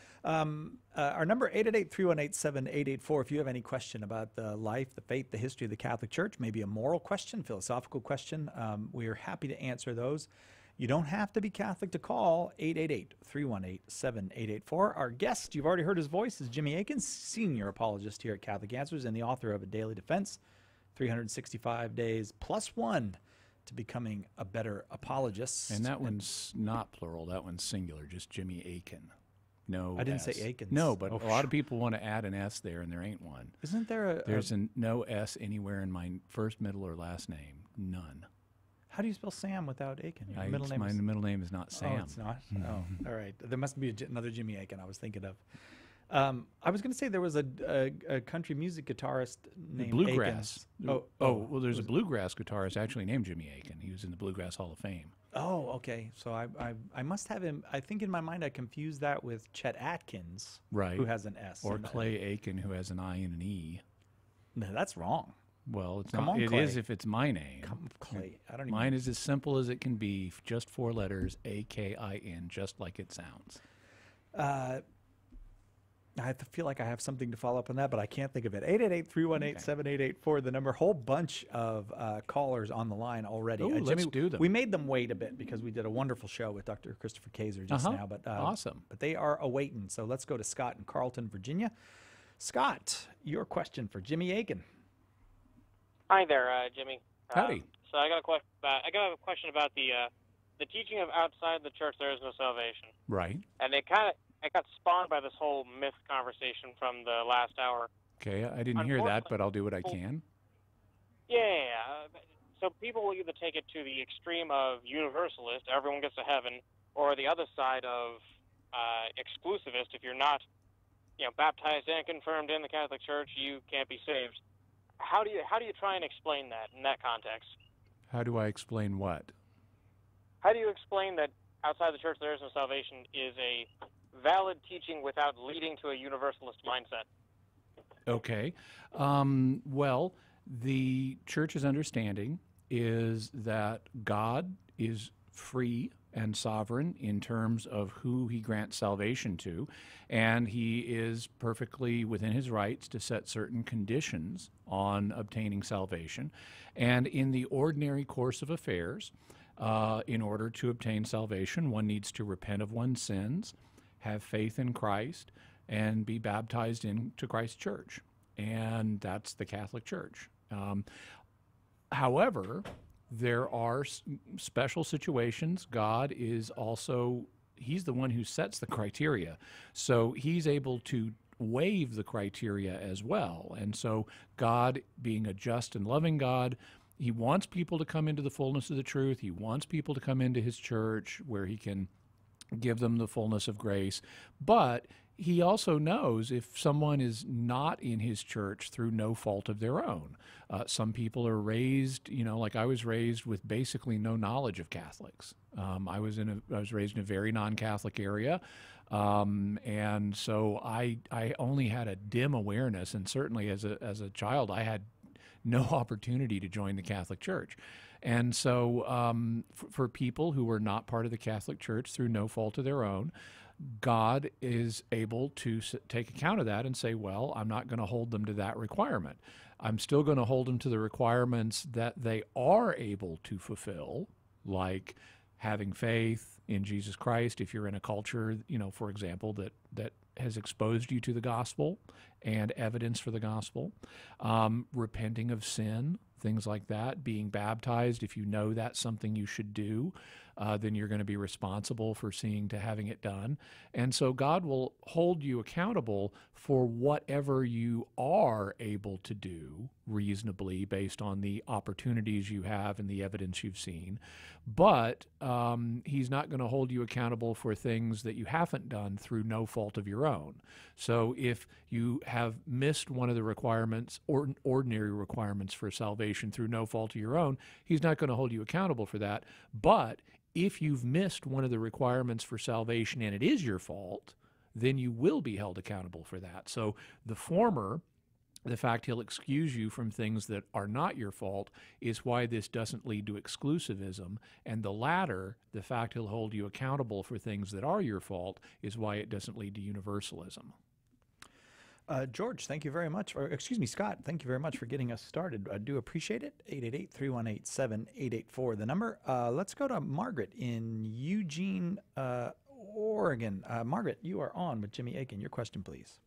Our number 888-318-7884. If you have any question about the life, the faith, the history of the Catholic Church, maybe a moral question, philosophical question, we are happy to answer those. You don't have to be Catholic to call 888-318-7884. Our guest, you've already heard his voice, is Jimmy Akin, senior apologist here at Catholic Answers and the author of A Daily Defense, 365 Days Plus One to Becoming a Better Apologist. And that one's not plural. That one's singular, just Jimmy Akin. No, I didn't S. say Akins. No, but a lot of people want to add an S there, and there ain't one. Isn't there There's no S anywhere in my first, middle, or last name. None. How do you spell Sam without Akin? My middle name is not Sam. Oh, it's not? Oh, all right. There must be another Jimmy Akin I was thinking of. I was going to say there was a country music guitarist named Bluegrass. Akins. Well, there's a bluegrass guitarist actually named Jimmy Akin. He was in the Bluegrass Hall of Fame. Oh, okay. So I must have him. I think in my mind I confused that with Chet Atkins, right? Who has an S. Or Clay Aiken, who has an I and an E. No, that's wrong. Well, it's not. It is if it's my name. Clay. I don't. Mine is as simple as it can be. Just 4 letters, A-K-I-N, just like it sounds. I feel like I have something to follow up on that, but I can't think of it. 888-318-7884, the number. Whole bunch of callers on the line already. Ooh, let's do them. We made them wait a bit because we did a wonderful show with Dr. Christopher Kaiser just now. But awesome. But they are awaiting. So let's go to Scott in Carlton, Virginia. Scott, your question for Jimmy Akin. Hi there, Jimmy. Howdy. So I got a question about the teaching of outside the church there is no salvation. Right. And it got spawned by this whole myth conversation from the last hour. Okay, I didn't hear that, but I'll do what I can. Yeah. So people will either take it to the extreme of universalist, everyone gets to heaven, or the other side of exclusivist. If you're not, baptized and confirmed in the Catholic Church, you can't be saved. How do you try and explain that in that context? How do I explain what? How do you explain that outside the church there is no salvation is a valid teaching without leading to a universalist mindset? Okay. Well, the church's understanding is that God is free and sovereign in terms of who he grants salvation to, and he is perfectly within his rights to set certain conditions on obtaining salvation. And in the ordinary course of affairs, in order to obtain salvation, one needs to repent of one's sins, have faith in Christ, and be baptized into Christ's church. And that's the Catholic Church. However, there are special situations. God is also, he's the one who sets the criteria. So he's able to waive the criteria as well. And so God, being a just and loving God, he wants people to come into the fullness of the truth. He wants people to come into his church where he can give them the fullness of grace. But he also knows if someone is not in his church through no fault of their own. Some people are raised, like I was raised with basically no knowledge of Catholics. I was raised in a very non-Catholic area, and so I only had a dim awareness, and certainly as a child, I had no opportunity to join the Catholic Church. And so for people who were not part of the Catholic Church through no fault of their own, God is able to take account of that and say, well, I'm not going to hold them to that requirement. I'm still going to hold them to the requirements that they are able to fulfill, like having faith in Jesus Christ. If you're in a culture, for example, that has exposed you to the gospel and evidence for the gospel, repenting of sin, things like that, being baptized. If you know that's something you should do, then you're going to be responsible for seeing to having it done. And so God will hold you accountable for whatever you are able to do reasonably based on the opportunities you have and the evidence you've seen. But he's not going to hold you accountable for things that you haven't done through no fault of your own. So if you have missed one of the requirements, or ordinary requirements for salvation through no fault of your own, he's not going to hold you accountable for that. But if you've missed one of the requirements for salvation and it is your fault, then you will be held accountable for that. So the former, the fact he'll excuse you from things that are not your fault, is why this doesn't lead to exclusivism. And the latter, the fact he'll hold you accountable for things that are your fault, is why it doesn't lead to universalism. George, thank you very much. Scott, thank you very much for getting us started. I do appreciate it. 888-318-7884, the number. Let's go to Margaret in Eugene, Oregon. Margaret, you are on with Jimmy Akin. Your question, please.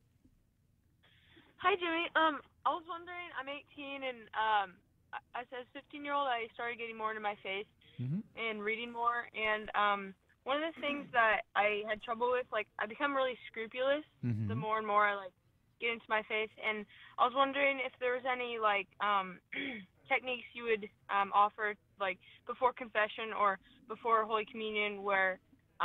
Hi, Jimmy. I was wondering, I'm 18, and as a 15-year-old, I started getting more into my faith and reading more. And one of the things that I had trouble with, I become really scrupulous the more and more I get into my faith. And I was wondering if there was any techniques you would offer before confession or before Holy Communion where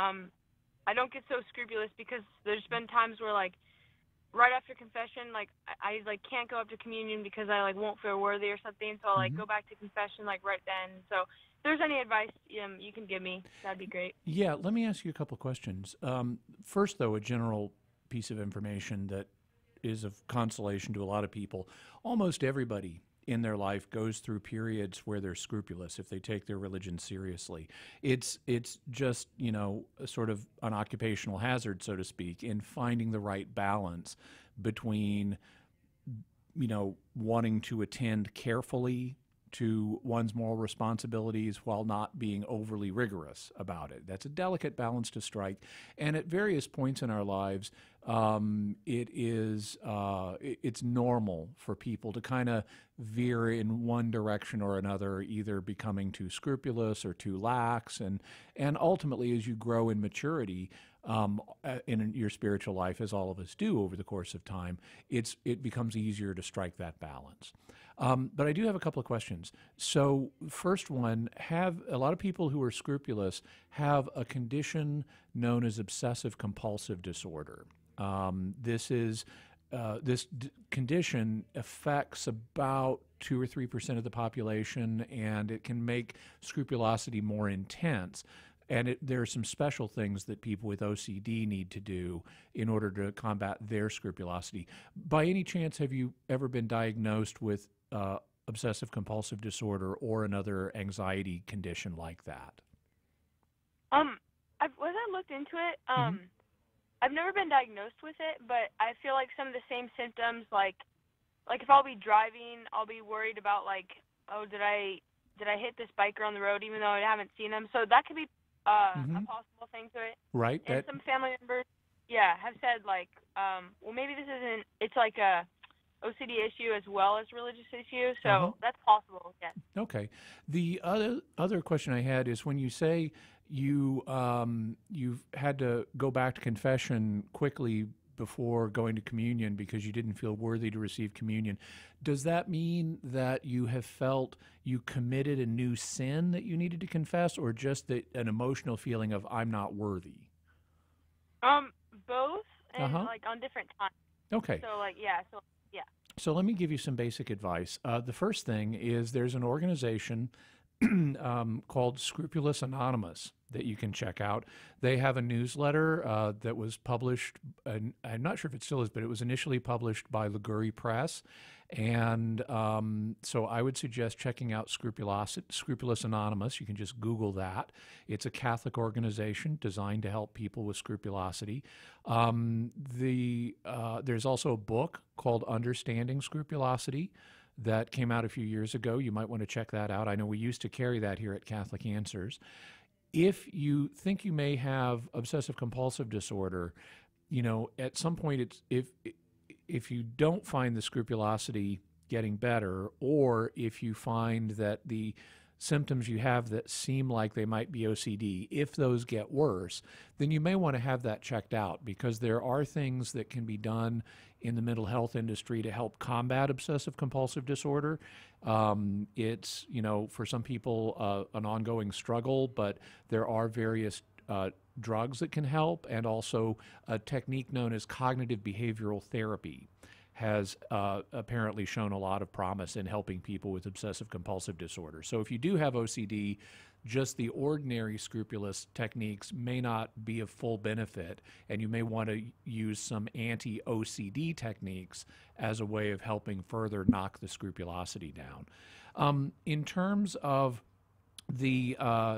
I don't get so scrupulous, because there's been times where right after confession, I can't go up to communion because I won't feel worthy or something, so I'll go back to confession right then. So if there's any advice you can give me, that'd be great. Yeah, let me ask you a couple questions. First, though, a general piece of information that is of consolation to a lot of people. Almost everybody in their life goes through periods where they're scrupulous if they take their religion seriously. It's just, sort of an occupational hazard, so to speak, in finding the right balance between, wanting to attend carefully to one's moral responsibilities while not being overly rigorous about it. That's a delicate balance to strike. And at various points in our lives, it's normal for people to kind of veer in one direction or another, either becoming too scrupulous or too lax. And ultimately, as you grow in maturity in your spiritual life, as all of us do over the course of time, it becomes easier to strike that balance. But I do have a couple of questions. So first one, have a lot of people who are scrupulous have a condition known as obsessive compulsive disorder. This condition affects about 2 or 3% of the population, and it can make scrupulosity more intense. And there are some special things that people with OCD need to do in order to combat their scrupulosity. By any chance, have you ever been diagnosed with obsessive compulsive disorder or another anxiety condition like that? When I looked into it, I've never been diagnosed with it, but I feel like some of the same symptoms, like if I'll be driving, I'll be worried about did I hit this biker on the road even though I haven't seen him? So that could be a possible thing to it. Right. And some family members, have said well, maybe this isn't. It's like a OCD issue as well as religious issue, so that's possible. Yes. Okay. The other question I had is, when you say you've had to go back to confession quickly before going to communion because you didn't feel worthy to receive communion, does that mean that you have felt you committed a new sin that you needed to confess, or just an emotional feeling of I'm not worthy? Both, and on different times. Okay. So So let me give you some basic advice. The first thing is there's an organization called Scrupulous Anonymous that you can check out. They have a newsletter that was published, I'm not sure if it still is, but it was initially published by Liguori Press, And so I would suggest checking out Scrupulous Anonymous. You can just Google that. It's a Catholic organization designed to help people with scrupulosity. There's also a book called Understanding Scrupulosity that came out a few years ago. You might want to check that out. I know we used to carry that here at Catholic Answers. If you think you may have obsessive-compulsive disorder, at some point, if you don't find the scrupulosity getting better, or if you find that the symptoms you have that seem like they might be OCD, if those get worse, then you may want to have that checked out, because there are things that can be done in the mental health industry to help combat obsessive-compulsive disorder. It's, for some people, an ongoing struggle, but there are various drugs that can help, and also a technique known as cognitive behavioral therapy has apparently shown a lot of promise in helping people with obsessive-compulsive disorder. So if you do have OCD, just the ordinary scrupulous techniques may not be of full benefit, and you may want to use some anti-OCD techniques as a way of helping further knock the scrupulosity down. In terms of the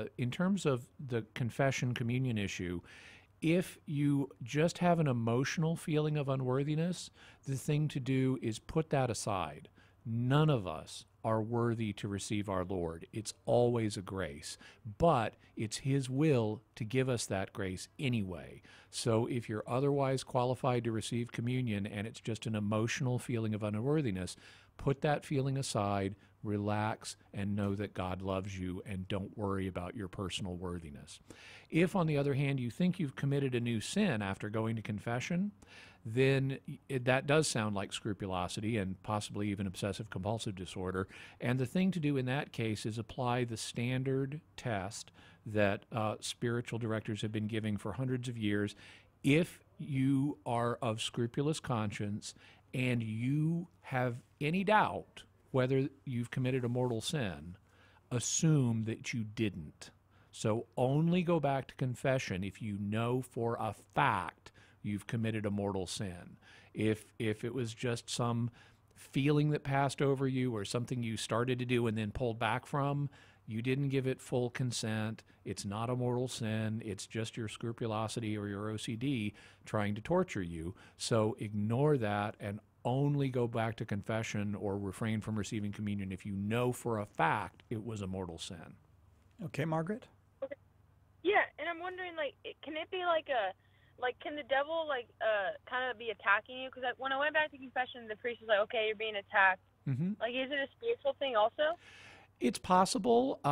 confession communion issue, if you just have an emotional feeling of unworthiness, the thing to do is put that aside. None of us are worthy to receive our Lord. It's always a grace, but it's His will to give us that grace anyway. So if you're otherwise qualified to receive communion and it's just an emotional feeling of unworthiness, put that feeling aside, relax, and know that God loves you, and don't worry about your personal worthiness. If, on the other hand, you think you've committed a new sin after going to confession, then that does sound like scrupulosity and possibly even obsessive-compulsive disorder. And the thing to do in that case is apply the standard test that spiritual directors have been giving for hundreds of years. If you are of scrupulous conscience and you have any doubt whether you've committed a mortal sin, assume that you didn't. So only go back to confession if you know for a fact you've committed a mortal sin. If it was just some feeling that passed over you or something you started to do and then pulled back from, you didn't give it full consent. It's not a mortal sin. It's just your scrupulosity or your OCD trying to torture you. So ignore that and only go back to confession or refrain from receiving communion if you know for a fact it was a mortal sin. Okay, Margaret? Okay. Yeah, and I'm wondering, can it be can the devil, kind of be attacking you? Because when I went back to confession, the priest was like, okay, you're being attacked. Mm-hmm. Is it a spiritual thing also? It's possible.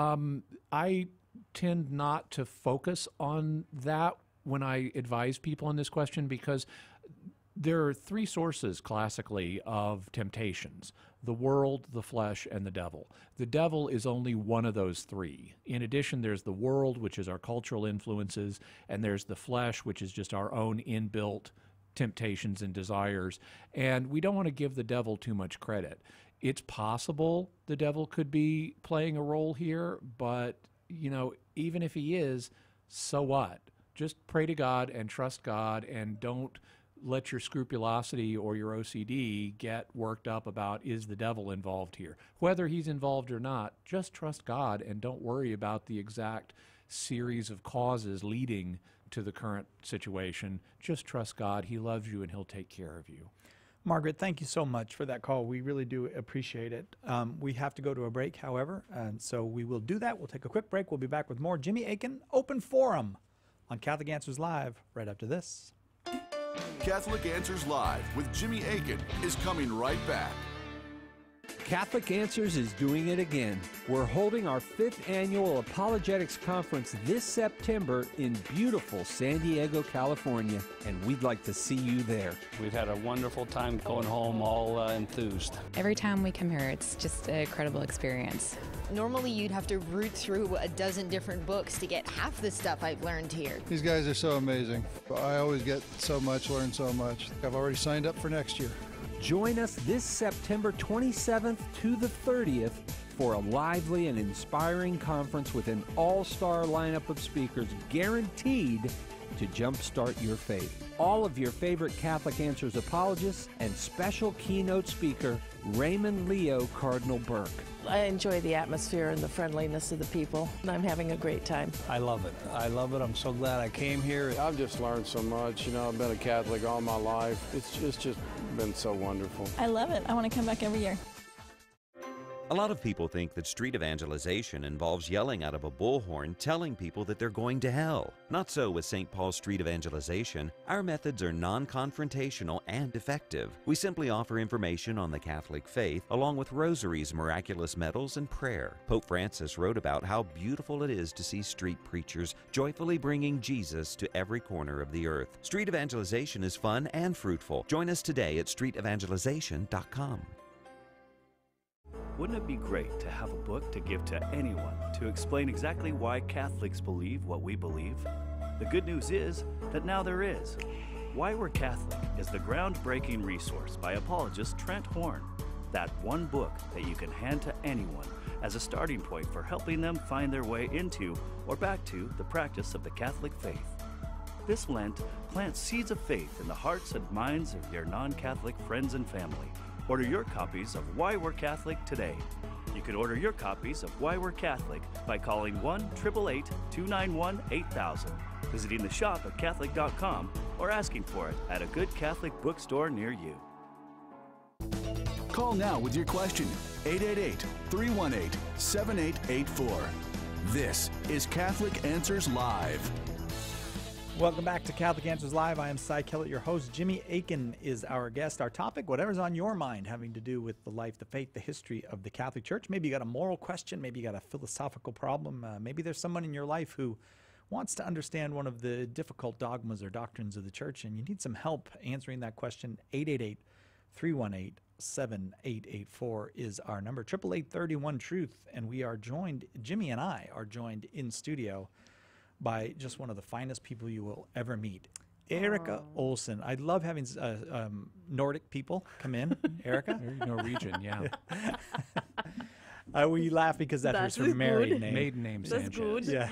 I tend not to focus on that when I advise people on this question, because there are three sources classically of temptations: the world, the flesh, and the devil. The devil is only one of those three. In addition, there's the world, which is our cultural influences, and there's the flesh, which is just our own inbuilt temptations and desires. And we don't want to give the devil too much credit. It's possible the devil could be playing a role here, but, even if he is, so what? Just pray to God and trust God, and don't let your scrupulosity or your OCD get worked up about, is the devil involved here? Whether he's involved or not, just trust God and don't worry about the exact series of causes leading to the current situation. Just trust God. He loves you and He'll take care of you. Margaret, thank you so much for that call. We really do appreciate it. We have to go to a break, however, and so we will do that. We'll take a quick break. We'll be back with more Jimmy Akin Open Forum on Catholic Answers Live right after this. Catholic Answers Live with Jimmy Akin is coming right back. Catholic Answers is doing it again. We're holding our 5th annual Apologetics Conference this September in beautiful San Diego, California, and we'd like to see you there. We've had a wonderful time going home all enthused. Every time we come here, it's just an incredible experience. Normally you'd have to root through a dozen different books to get half the stuff I've learned here. These guys are so amazing. I always get so much, learn so much. I've already signed up for next year. Join us this September 27th to the 30th for a lively and inspiring conference with an all-star lineup of speakers guaranteed to jumpstart your faith. All of your favorite Catholic Answers apologists and special keynote speaker, Raymond Leo Cardinal Burke. I enjoy the atmosphere and the friendliness of the people, and I'm having a great time. I love it. I love it. I'm so glad I came here. I've just learned so much. You know, I've been a Catholic all my life. It's just been so wonderful. I love it. I want to come back every year. A lot of people think that street evangelization involves yelling out of a bullhorn telling people that they're going to hell. Not so with St. Paul Street Evangelization. Our methods are non-confrontational and effective. We simply offer information on the Catholic faith along with rosaries, miraculous medals, and prayer. Pope Francis wrote about how beautiful it is to see street preachers joyfully bringing Jesus to every corner of the earth. Street evangelization is fun and fruitful. Join us today at streetevangelization.com. Wouldn't it be great to have a book to give to anyone to explain exactly why Catholics believe what we believe? The good news is that now there is. Why We're Catholic is the groundbreaking resource by apologist Trent Horn. That one book that you can hand to anyone as a starting point for helping them find their way into or back to the practice of the Catholic faith. This Lent, plant seeds of faith in the hearts and minds of your non-Catholic friends and family. Order your copies of Why We're Catholic today. You can order your copies of Why We're Catholic by calling 1-888-291-8000, visiting the shop at Catholic.com, or asking for it at a good Catholic bookstore near you. Call now with your question. 888-318-7884. This is Catholic Answers Live. Welcome back to Catholic Answers Live. I am Cy Kellett, your host. Jimmy Akin is our guest. Our topic, whatever's on your mind, having to do with the life, the faith, the history of the Catholic Church. Maybe you got a moral question. Maybe you got a philosophical problem. Maybe there's someone in your life who wants to understand one of the difficult dogmas or doctrines of the Church, and you need some help answering that question. 888-318-7884 is our number. 888-31-TRUTH. And we are joined, Jimmy and I are joined in studio by just one of the finest people you will ever meet, Erica Olsen. I love having Nordic people come in. Erica? Norwegian, yeah. We laugh because that's her married name. Maiden name Sanchez. Good. Yeah.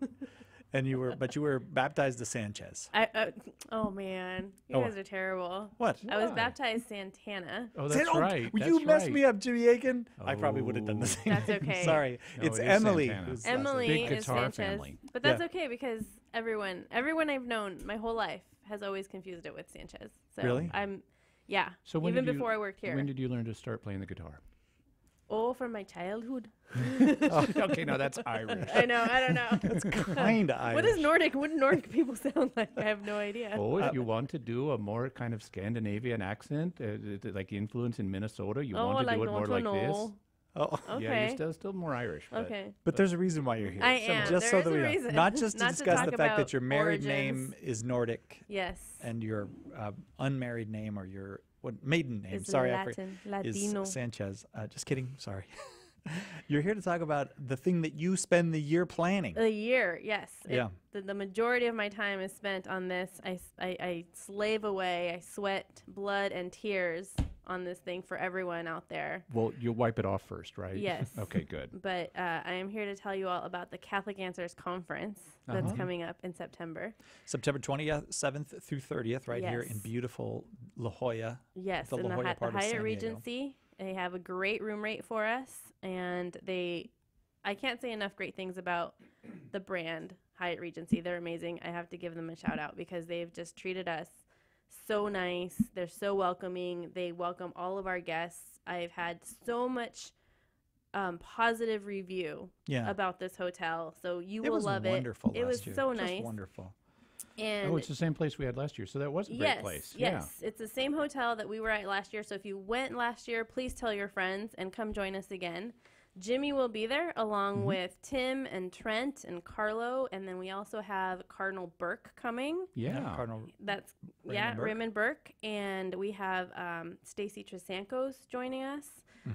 And you were baptized as Sanchez. Oh man, you guys are terrible. What? I was baptized Santana. Oh, that's right. You messed me up, Jimmy Akin. I probably would have done the same. That's okay. Sorry, No, it's it is Emily. Santana. Emily Big is guitar Sanchez, family. but that's okay because everyone I've known my whole life has always confused it with Sanchez. So Really? So when even did you- before I worked here. When did you learn to start playing the guitar? Oh, from my childhood. Okay, no, that's Irish. I know. I don't know. That's kind of Irish. What is Nordic? What do Nordic people sound like? I have no idea. Oh, if you want to do a more kind of Scandinavian accent, like influence in Minnesota, you want to do it more like this. Oh, yeah, Okay. you're still more Irish. But, Okay. But there's a reason why you're here. I am. Just There so that is a we know. reason. Not just to Not to discuss talk the fact that about your married origins. name is Nordic. Yes. And your unmarried name or your maiden name? Is Sorry, Latin, is Latino. Sanchez. Just kidding. Sorry. You're here to talk about the thing that you spend the year planning. A year, yes. Yeah. The majority of my time is spent on this. I slave away. I sweat blood and tears on this thing for everyone out there. Well, you'll wipe it off first, right? Yes. Okay, good. But I am here to tell you all about the Catholic Answers Conference that's coming up in September. September 27th through 30th, right here in Yes. beautiful La Jolla. Yes, the in La the, Jolla the part of Hyatt San Diego. Regency. They have a great room rate for us, and I can't say enough great things about the brand Hyatt Regency. They're amazing. I have to give them a shout out because they've just treated us so nice. They're so welcoming. They welcome all of our guests. I've had so much positive review about this hotel, so you will love it. Wonderful It was last year. so Just nice. wonderful. And it's the same place we had last year, so that was a great place. Yes, it's the same hotel that we were at last year. So if you went last year, please tell your friends and come join us again. Jimmy will be there along with Tim and Trent and Carlo, and then we also have Cardinal Burke coming. Yeah, Cardinal. That's Raymond Burke. Raymond Burke, and we have Stacy Trasankos joining us,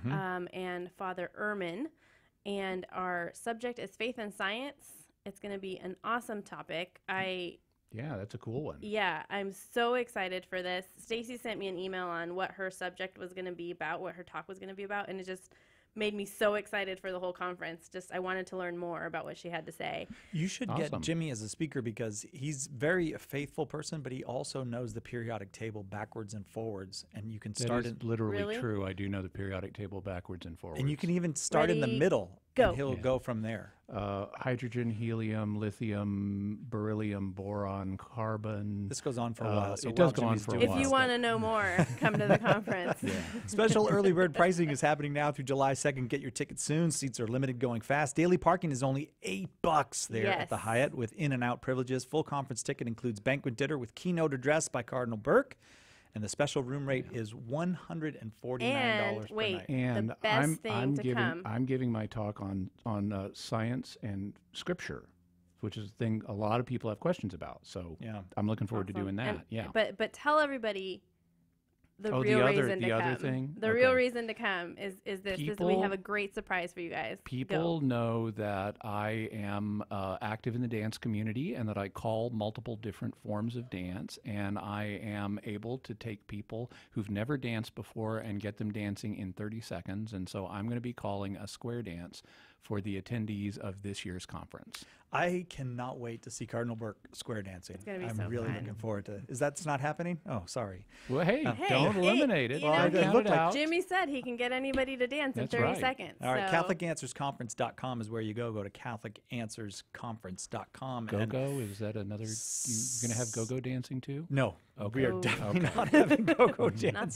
and Father Ehrman, and our subject is faith and science. It's going to be an awesome topic. Yeah, that's a cool one. Yeah, I'm so excited for this. Stacy sent me an email on what her subject was going to be about, what her talk was going to be about, and it just made me so excited for the whole conference. Just I wanted to learn more about what she had to say. You should get Jimmy as a speaker because he's very a faithful person, but he also knows the periodic table backwards and forwards, and you can start That is in literally true. I do know the periodic table backwards and forwards. and you can even start in the middle. Go. And he'll go from there. Hydrogen, helium, lithium, beryllium, boron, carbon. This goes on for a while. So it does while go on Jimmy's for a doing while. If you want to know more, come to the conference. Special early bird pricing is happening now through July 2nd. Get your tickets soon. Seats are limited, going fast. Daily parking is only $8 there at the Hyatt with in and out privileges. Full conference ticket includes banquet dinner with keynote address by Cardinal Burke. And the special room rate is $149 per night. And the best thing to come. I'm giving my talk on science and scripture, which is a thing a lot of people have questions about. So I'm looking forward to doing that. But tell everybody the real the other, reason the to other come. thing? The real reason to come is this. We have a great surprise for you guys. People know that I am active in the dance community and that I call multiple different forms of dance, and I am able to take people who've never danced before and get them dancing in 30 seconds. And so I'm going to be calling a square dance for the attendees of this year's conference. I cannot wait to see Cardinal Burke square dancing. It's gonna be I'm so really fun. looking forward to it. Is that not happening? Oh, sorry. Well, hey, don't eliminate it. You know, Count it out. Jimmy said he can get anybody to dance in 30 seconds. All right, so. CatholicAnswersConference.com is where you go. Go to CatholicAnswersConference.com. Go-go? Is that another? You going to have go-go dancing too? No. Okay. We are definitely not having go-go dancing. Not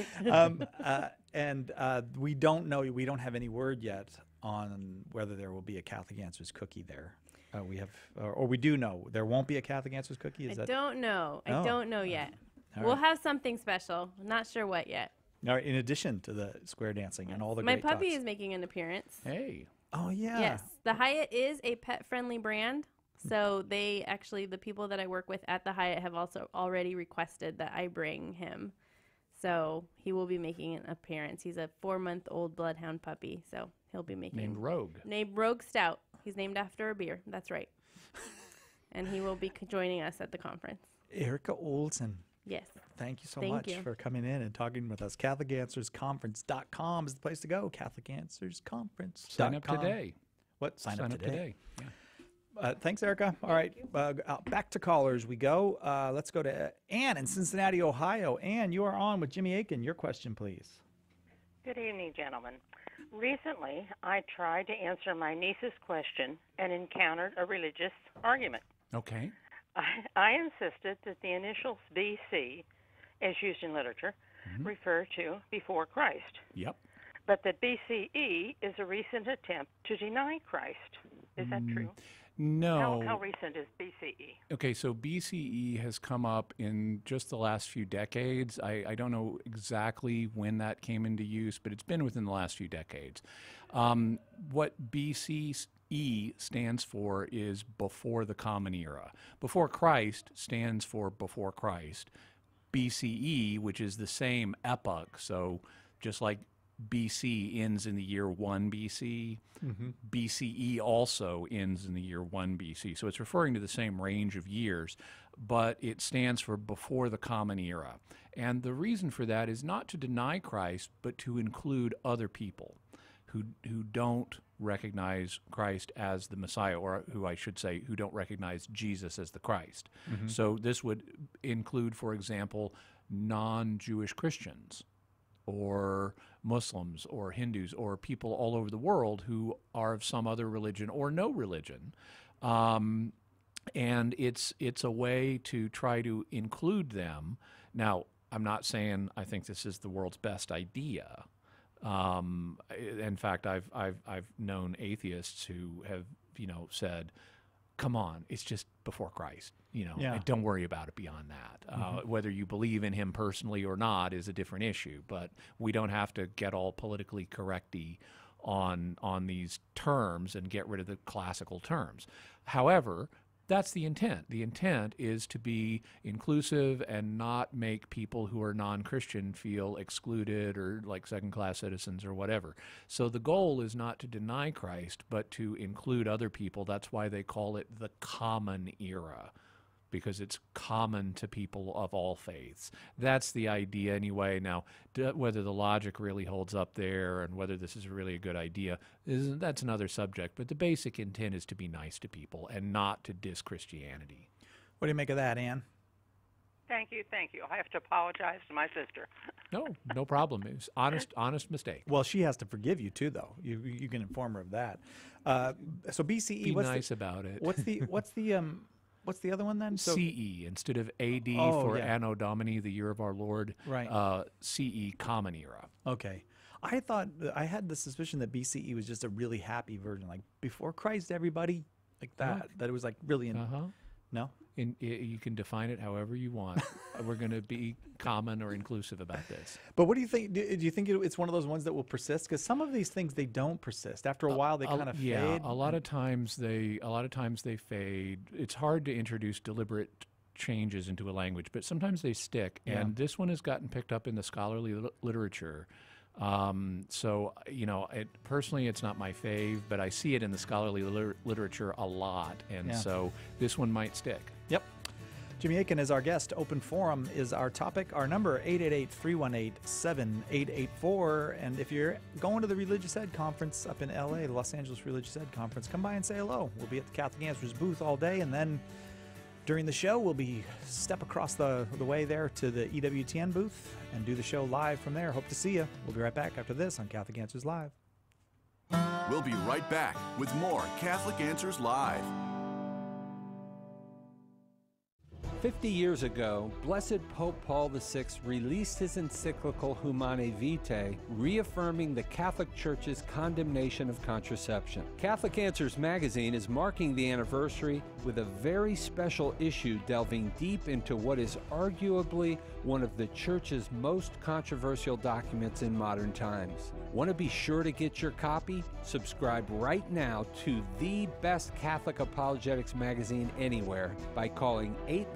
that kind. We don't know. We don't have any word yet on whether there will be a Catholic Answers cookie there. We have, or we do know there won't be a Catholic Answers cookie. Is I that? don't know. Oh. I don't know yet. All We'll right. have something special. Not sure what yet. All right, in addition to the square dancing and all the My great puppy talks. is making an appearance. Hey. Oh yeah. Yes, the Hyatt is a pet-friendly brand. So they actually, the people that I work with at the Hyatt have also already requested that I bring him. So he will be making an appearance. He's a 4-month-old bloodhound puppy. So he'll be making Named Rogue. Named Rogue Stout. He's named after a beer. That's right. And he will be joining us at the conference. Erica Olson. Yes. Thank you so Thank much you. for coming in and talking with us. CatholicAnswersConference.com is the place to go. CatholicAnswersConference.com. Sign up today. What? Sign up today. Yeah. Thanks, Erica. All right, back to callers we go. Let's go to Ann in Cincinnati, Ohio. Ann, you are on with Jimmy Akin. Your question, please. Good evening, gentlemen. Recently, I tried to answer my niece's question and encountered a religious argument. Okay. I insisted that the initials BC, as used in literature, refer to before Christ, Yep. but that BCE is a recent attempt to deny Christ. Is that true? No. How recent is BCE? Okay, so BCE has come up in just the last few decades. I don't know exactly when that came into use, but it's been within the last few decades. What BCE stands for is before the Common Era. Before Christ stands for before Christ. BCE, which is the same epoch, so just like BC ends in the year 1 BC. BCE also ends in the year 1 BC. So it's referring to the same range of years, but it stands for before the Common Era. And the reason for that is not to deny Christ, but to include other people who don't recognize Christ as the Messiah, or who I should say, who don't recognize Jesus as the Christ. So this would include, for example, non-Jewish Christians, or Muslims, or Hindus, or people all over the world who are of some other religion or no religion. And it's a way to try to include them. Now, I'm not saying I think this is the world's best idea. In fact, I've known atheists who have, said, come on, it's just before Christ, and don't worry about it beyond that. Whether you believe in him personally or not is a different issue, but we don't have to get all politically correcty on these terms and get rid of the classical terms. However, that's the intent. The intent is to be inclusive and not make people who are non-Christian feel excluded or like second-class citizens or whatever. So the goal is not to deny Christ, but to include other people. That's why they call it the Common Era. because it's common to people of all faiths. That's the idea anyway. Now, whether the logic really holds up there and whether this is really a good idea, that's another subject. But the basic intent is to be nice to people and not to diss Christianity. What do you make of that, Ann? Thank you. I have to apologize to my sister. No problem. It was honest mistake. Well, she has to forgive you too, though. You can inform her of that. So BCE. Be nice about it. What's the other one then? So, CE instead of AD for Anno Domini, the year of our Lord. Right. CE, Common Era. Okay. I had the suspicion that BCE was just a really happy version, like before Christ, everybody, like that. That it was like really. No. You can define it however you want. We're going to be common or inclusive about this. But what do you think? Do you think it's one of those ones that will persist? Because some of these things, they don't persist. After a while, they kind of fade. Yeah, a lot of times they fade. It's hard to introduce deliberate changes into a language, but sometimes they stick. Yeah. And this one has gotten picked up in the scholarly literature. So, personally, it's not my fave, but I see it in the scholarly literature a lot. And so this one might stick. Yep. Jimmy Akin is our guest. Open Forum is our topic. Our number, 888-318-7884. And if you're going to the Religious Ed Conference up in LA, the Los Angeles Religious Ed Conference, come by and say hello. We'll be at the Catholic Answers booth all day, and then during the show, we'll be step across the way there to the EWTN booth and do the show live from there. Hope to see you. We'll be right back after this on Catholic Answers Live. We'll be right back with more Catholic Answers Live. 50 years ago, Blessed Pope Paul VI released his encyclical Humanae Vitae, reaffirming the Catholic Church's condemnation of contraception. Catholic Answers magazine is marking the anniversary with a very special issue delving deep into what is arguably one of the Church's most controversial documents in modern times. Want to be sure to get your copy? Subscribe right now to the best Catholic apologetics magazine anywhere by calling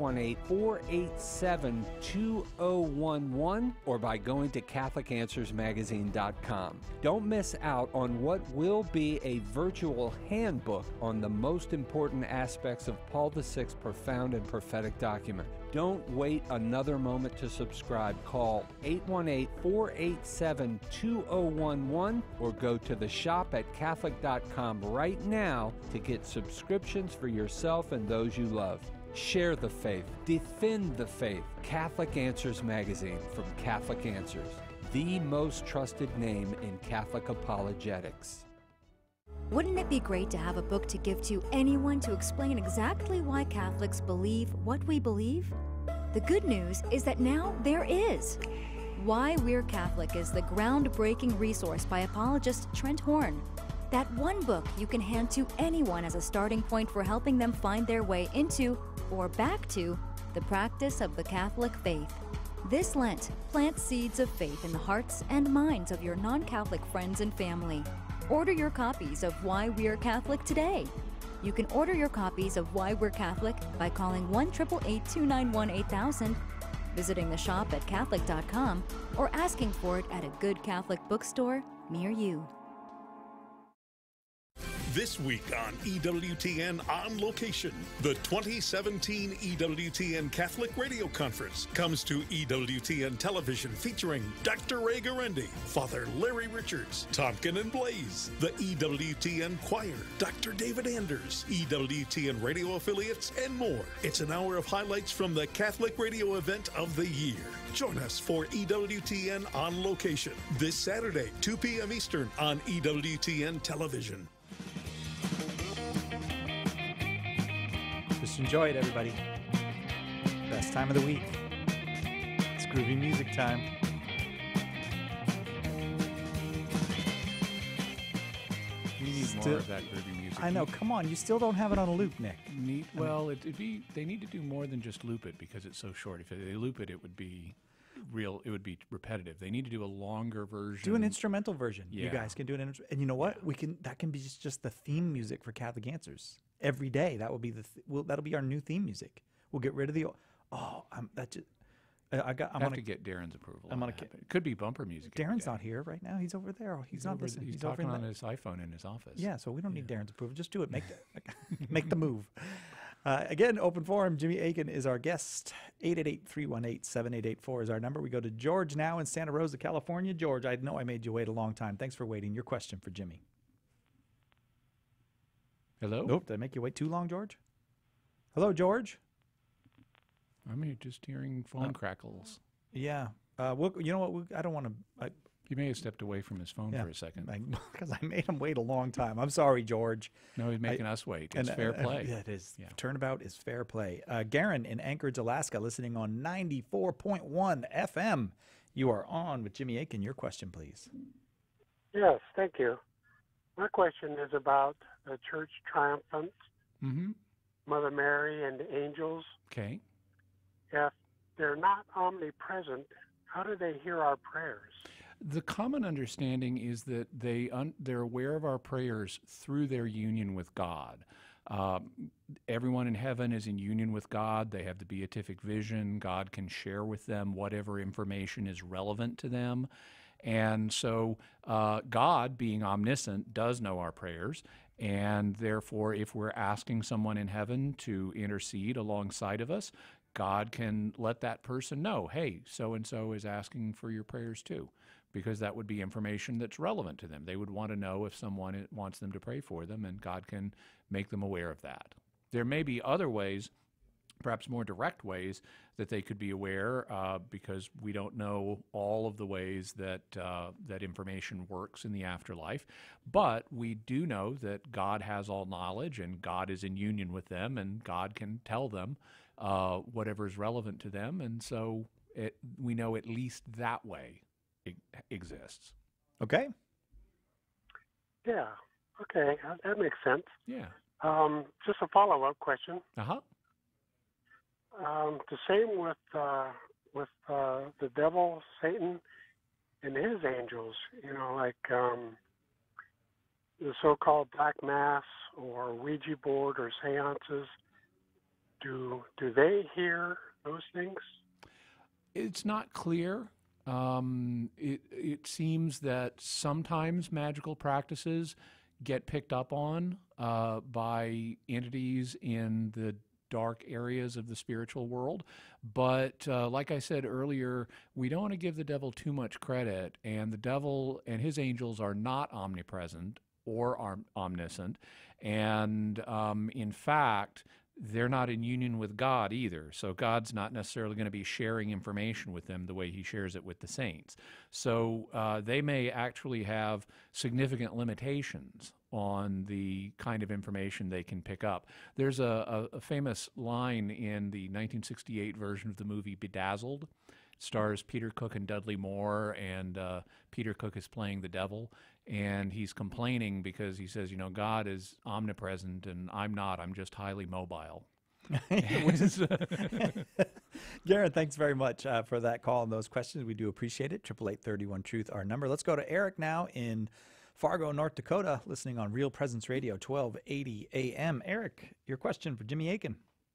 818-487-2011 or by going to CatholicAnswersMagazine.com. Don't miss out on what will be a virtual handbook on the most important aspects of Paul VI's profound and prophetic document. Don't wait another moment to subscribe. Call 818-487-2011 or go to the shop at Catholic.com right now to get subscriptions for yourself and those you love. Share the faith. Defend the faith. Catholic Answers Magazine from Catholic Answers, the most trusted name in Catholic apologetics. Wouldn't it be great to have a book to give to anyone to explain exactly why Catholics believe what we believe? The good news is that now there is. Why We're Catholic is the groundbreaking resource by apologist Trent Horn. That one book you can hand to anyone as a starting point for helping them find their way into, or back to, the practice of the Catholic faith. This Lent, plant seeds of faith in the hearts and minds of your non-Catholic friends and family. Order your copies of Why We're Catholic today. You can order your copies of Why We're Catholic by calling 1-888-291-8000, visiting the shop at Catholic.com, or asking for it at a good Catholic bookstore near you. This week on EWTN On Location, the 2017 EWTN Catholic Radio Conference comes to EWTN Television featuring Dr. Ray Garendi, Father Larry Richards, Tompkin and Blaze, the EWTN Choir, Dr. David Anders, EWTN radio affiliates, and more. It's an hour of highlights from the Catholic radio event of the year. Join us for EWTN On Location this Saturday, 2 p.m. Eastern on EWTN Television. Just enjoy it, everybody. Best time of the week. It's groovy music time. We need more of that groovy music. I know. Come on, you still don't have it on a loop, Nick. Well, they need to do more than just loop it because it's so short. If they loop it, it would be repetitive. They need to do a longer version. Do an instrumental version. Yeah. You guys can do an and you know what? That can be just the theme music for Catholic Answers. Every day, that will be that'll be our new theme music. We'll get rid of the I'm gonna get Darren's approval. It could be bumper music. Darren's not here right now. He's over there. He's not listening. He's talking on his iPhone in his office. Yeah, so we don't need Darren's approval. Just do it. Make the move. Again, open forum. Jimmy Akin is our guest. 888-318-7884 is our number. We go to George now in Santa Rosa, California. George, I know I made you wait a long time. Thanks for waiting. Your question for Jimmy. Hello? Nope, did I make you wait too long, George? Hello, George? I'm just hearing phone crackles. Yeah. You know what? I don't want to... He may have stepped away from his phone for a second. Because I made him wait a long time. I'm sorry, George. No, he's making us wait. It's fair play. Yeah, it is. Yeah. Turnabout is fair play. Garen in Anchorage, Alaska, listening on 94.1 FM. You are on with Jimmy Akin. Your question, please. Yes, thank you. My question is about the church triumphant, Mother Mary and the angels. Okay. If they're not omnipresent, how do they hear our prayers? The common understanding is that they're aware of our prayers through their union with God. Everyone in heaven is in union with God. They have the beatific vision. God can share with them whatever information is relevant to them. And so God, being omniscient, does know our prayers. And therefore, if we're asking someone in heaven to intercede alongside of us, God can let that person know, hey, so-and-so is asking for your prayers too, because that would be information that's relevant to them. They would want to know if someone wants them to pray for them, and God can make them aware of that. There may be other ways, perhaps more direct ways, that they could be aware, because we don't know all of the ways that that information works in the afterlife. But we do know that God has all knowledge, and God is in union with them, and God can tell them whatever is relevant to them. And so we know at least that way it exists. Okay. Yeah. Okay. That makes sense. Yeah. Just a follow-up question. Uh-huh. The same with the devil, Satan, and his angels. You know, like the so-called black mass or Ouija board or seances. Do they hear those things? It's not clear. It seems that sometimes magical practices get picked up on by entities in the dark areas of the spiritual world. But like I said earlier, we don't want to give the devil too much credit, and the devil and his angels are not omnipresent or omniscient. And in fact, they're not in union with God either. So God's not necessarily going to be sharing information with them the way he shares it with the saints. So they may actually have significant limitations on the kind of information they can pick up. There's a famous line in the 1968 version of the movie Bedazzled. It stars Peter Cook and Dudley Moore, and Peter Cook is playing the devil. And he's complaining because he says, you know, God is omnipresent and I'm not. I'm just highly mobile. Garrett, thanks very much for that call and those questions. We do appreciate it. 888-31-TRUTH, our number. Let's go to Eric now in Fargo, North Dakota, listening on Real Presence Radio, 1280 AM. Eric, your question for Jimmy Akin.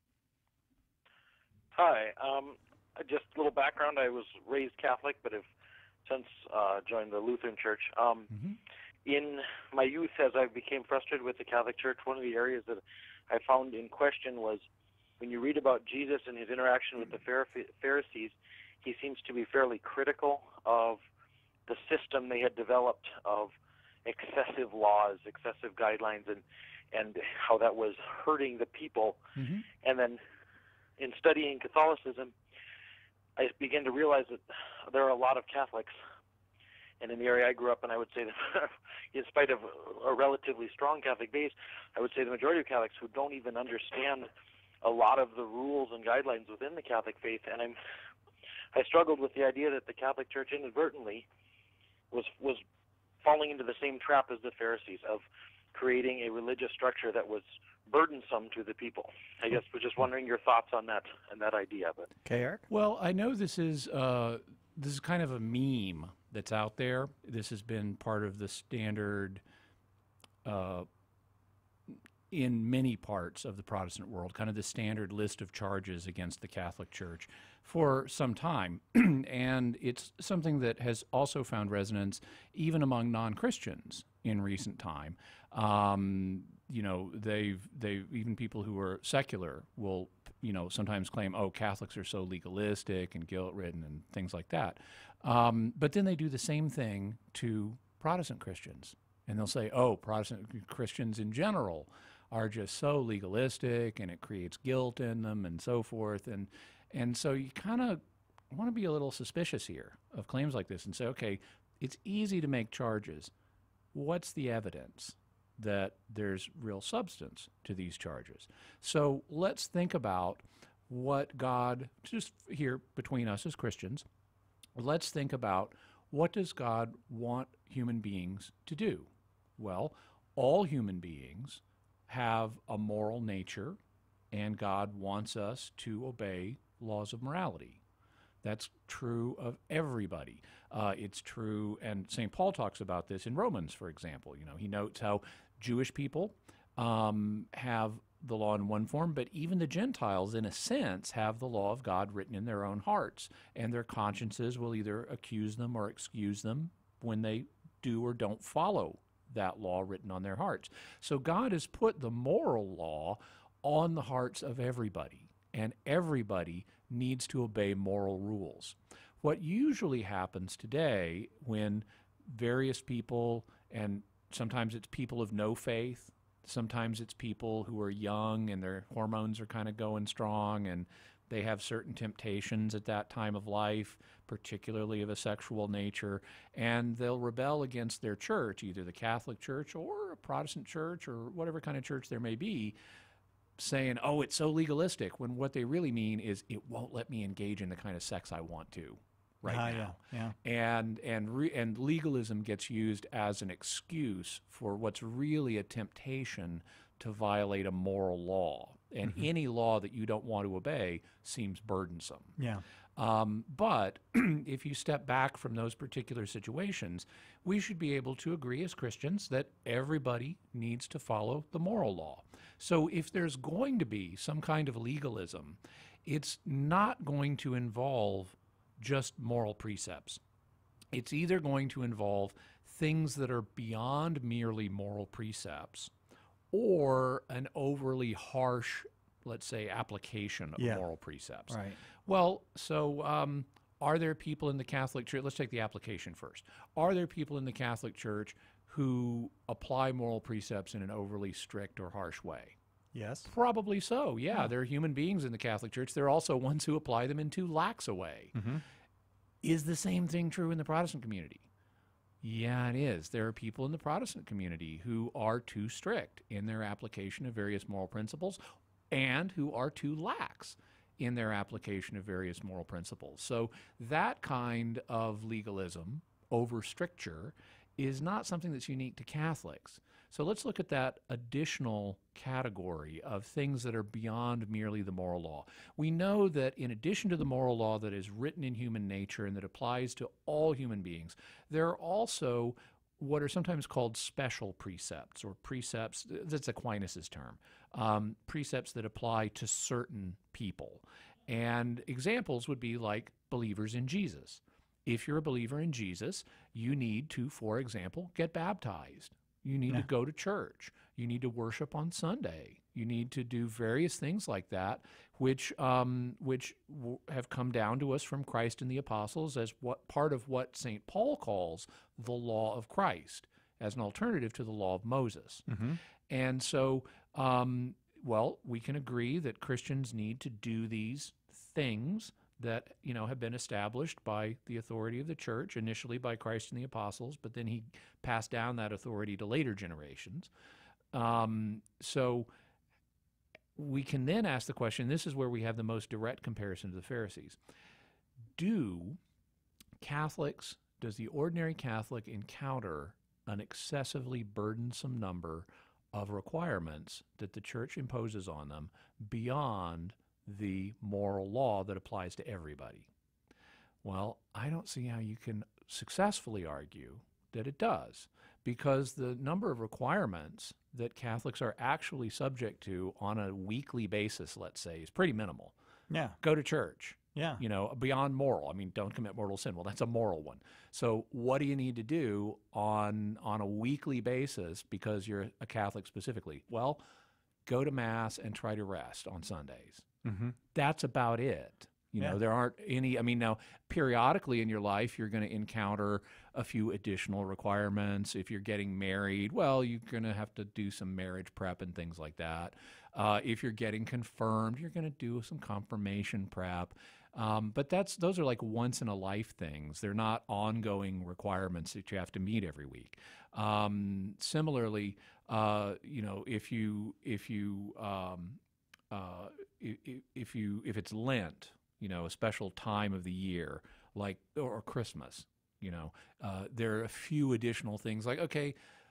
Hi. Just a little background. I was raised Catholic, but have since joined the Lutheran Church. In my youth, as I became frustrated with the Catholic Church, one of the areas that I found in question was when you read about Jesus and his interaction with the Pharisees, he seems to be fairly critical of the system they had developed of excessive laws, excessive guidelines, and how that was hurting the people. And then in studying Catholicism, I began to realize that there are a lot of Catholics, and in the area I grew up in, I would say that in spite of a relatively strong Catholic base, I would say the majority of Catholics who don't even understand a lot of the rules and guidelines within the Catholic faith. And I struggled with the idea that the Catholic Church inadvertently was falling into the same trap as the Pharisees of creating a religious structure that was burdensome to the people. I guess we're just wondering your thoughts on that and that idea. But okay, Eric. Well, I know this is kind of a meme that's out there. This has been part of the standard in many parts of the Protestant world, kind of the standard list of charges against the Catholic Church for some time. And it's something that has also found resonance even among non-Christians in recent time. they've even people who are secular will, sometimes claim, oh, Catholics are so legalistic and guilt-ridden and things like that. But then they do the same thing to Protestant Christians. And they'll say, oh, Protestant Christians in general are just so legalistic and it creates guilt in them and so forth. And so you kind of want to be a little suspicious here of claims like this and say, okay, it's easy to make charges. What's the evidence that there's real substance to these charges? So let's think about what God, just here between us as Christians, let's think about what does God want human beings to do? Well, all human beings have a moral nature, and God wants us to obey laws of morality. That's true of everybody. It's true, and St. Paul talks about this in Romans, for example. He notes how Jewish people have the law in one form, but even the Gentiles, in a sense, have the law of God written in their own hearts, and their consciences will either accuse them or excuse them when they do or don't follow that law written on their hearts. So God has put the moral law on the hearts of everybody, and everybody needs to obey moral rules. What usually happens today when various people, and sometimes it's people of no faith, sometimes it's people who are young and their hormones are kind of going strong and they have certain temptations at that time of life, particularly of a sexual nature, and they'll rebel against their church, either the Catholic Church or a Protestant church or whatever kind of church there may be, saying, oh, it's so legalistic, when what they really mean is it won't let me engage in the kind of sex I want to now. Yeah. And legalism gets used as an excuse for what's really a temptation to violate a moral law. And any law that you don't want to obey seems burdensome. Yeah. But if you step back from those particular situations, we should be able to agree as Christians that everybody needs to follow the moral law. So if there's going to be some kind of legalism, it's not going to involve just moral precepts. It's either going to involve things that are beyond merely moral precepts or an overly harsh, let's say, application of moral precepts. Right. Well, so are there people in the Catholic Church, let's take the application first. Are there people in the Catholic Church who apply moral precepts in an overly strict or harsh way? Yes. Probably so, yeah. There are human beings in the Catholic Church. There are also ones who apply them in too lax a way. Is the same thing true in the Protestant community? Yeah, it is. There are people in the Protestant community who are too strict in their application of various moral principles and who are too lax in their application of various moral principles. So that kind of legalism over stricture is not something that's unique to Catholics. So let's look at that additional category of things that are beyond merely the moral law. We know that in addition to the moral law that is written in human nature and that applies to all human beings, there are also what are sometimes called special precepts, or precepts, that's Aquinas' term, precepts that apply to certain people. And examples would be like believers in Jesus. If you're a believer in Jesus, you need to, for example, get baptized. You need to go to church. You need to worship on Sunday. You need to do various things like that, which have come down to us from Christ and the apostles as part of what St. Paul calls the law of Christ, as an alternative to the law of Moses. And so, we can agree that Christians need to do these things that have been established by the authority of the church, initially by Christ and the apostles, but then he passed down that authority to later generations. So we can then ask the question, this is where we have the most direct comparison to the Pharisees. Does the ordinary Catholic encounter an excessively burdensome number of requirements that the church imposes on them beyond the moral law that applies to everybody? Well, I don't see how you can successfully argue that it does, because the number of requirements that Catholics are actually subject to on a weekly basis, let's say, is pretty minimal. Yeah. Go to church, Yeah. You know, beyond moral. I mean, don't commit mortal sin. Well, that's a moral one. So what do you need to do on a weekly basis because you're a Catholic specifically? Well, go to Mass and try to rest on Sundays. Mm-hmm. That's about it. You know, there aren't any, I mean, now, periodically in your life, you're going to encounter a few additional requirements. If you're getting married, well, you're going to have to do some marriage prep and things like that. If you're getting confirmed, you're going to do some confirmation prep. But those are like once-in-a-life things. They're not ongoing requirements that you have to meet every week. Similarly, you know, if it's Lent, you know, a special time of the year, like, or Christmas, you know, there are a few additional things like, okay,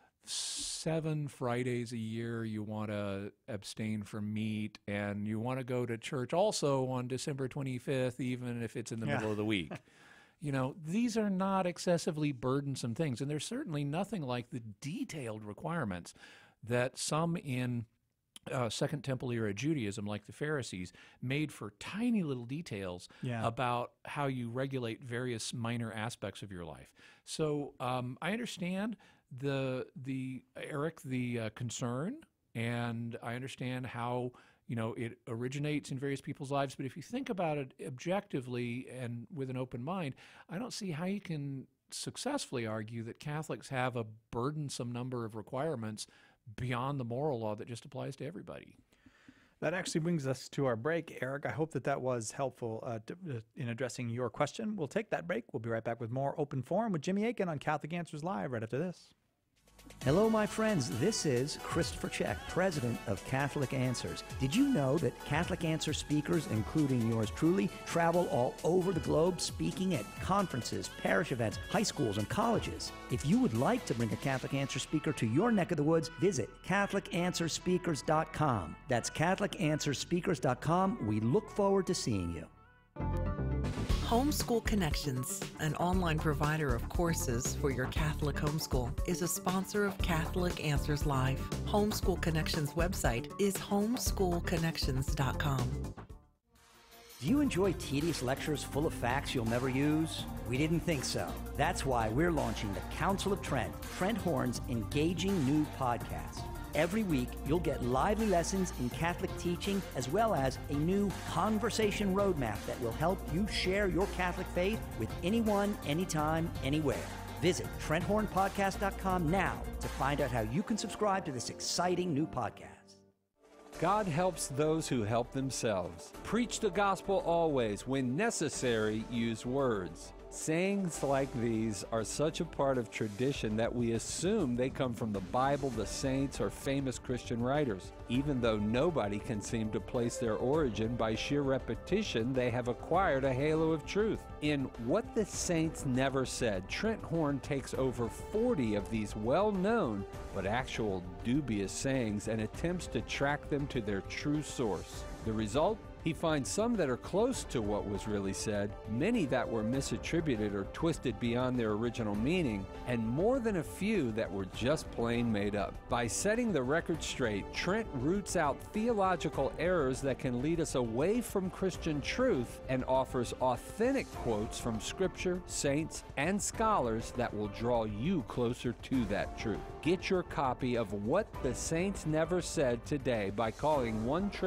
7 Fridays a year you want to abstain from meat, and you want to go to church also on December 25th, even if it's in the middle of the week. You know, these are not excessively burdensome things, and there's certainly nothing like the detailed requirements that some in Second Temple era Judaism, like the Pharisees, made for tiny little details about how you regulate various minor aspects of your life. So I understand Eric, the concern, and I understand how, you know, it originates in various people's lives. But if you think about it objectively and with an open mind, I don't see how you can successfully argue that Catholics have a burdensome number of requirements beyond the moral law that just applies to everybody. That actually brings us to our break, Eric. I hope that was helpful in addressing your question. We'll take that break. We'll be right back with more Open Forum with Jimmy Akin on Catholic Answers Live right after this. Hello, my friends. This is Christopher Check, president of Catholic Answers. Did you know that Catholic Answer speakers, including yours truly, travel all over the globe speaking at conferences, parish events, high schools, and colleges? If you would like to bring a Catholic Answer speaker to your neck of the woods, visit CatholicAnswerSpeakers.com. That's CatholicAnswerSpeakers.com. We look forward to seeing you. Homeschool Connections, an online provider of courses for your Catholic homeschool, is a sponsor of Catholic Answers Live. Homeschool Connections website is homeschoolconnections.com. Do you enjoy tedious lectures full of facts you'll never use? We didn't think so. That's why we're launching the Council of Trent, Trent Horn's engaging new podcast. Every week, you'll get lively lessons in Catholic teaching, as well as a new conversation roadmap that will help you share your Catholic faith with anyone, anytime, anywhere. Visit TrentHornPodcast.com now to find out how you can subscribe to this exciting new podcast. God helps those who help themselves. Preach the gospel always. When necessary, use words. Sayings like these are such a part of tradition that we assume they come from the Bible, the saints, or famous Christian writers. Even though nobody can seem to place their origin, by sheer repetition, they have acquired a halo of truth. In What the Saints Never Said, Trent Horn takes over 40 of these well-known but actual dubious sayings and attempts to track them to their true source. The result? He finds some that are close to what was really said, many that were misattributed or twisted beyond their original meaning, and more than a few that were just plain made up. By setting the record straight, Trent roots out theological errors that can lead us away from Christian truth and offers authentic quotes from Scripture, saints, and scholars that will draw you closer to that truth. Get your copy of What the Saints Never Said today by calling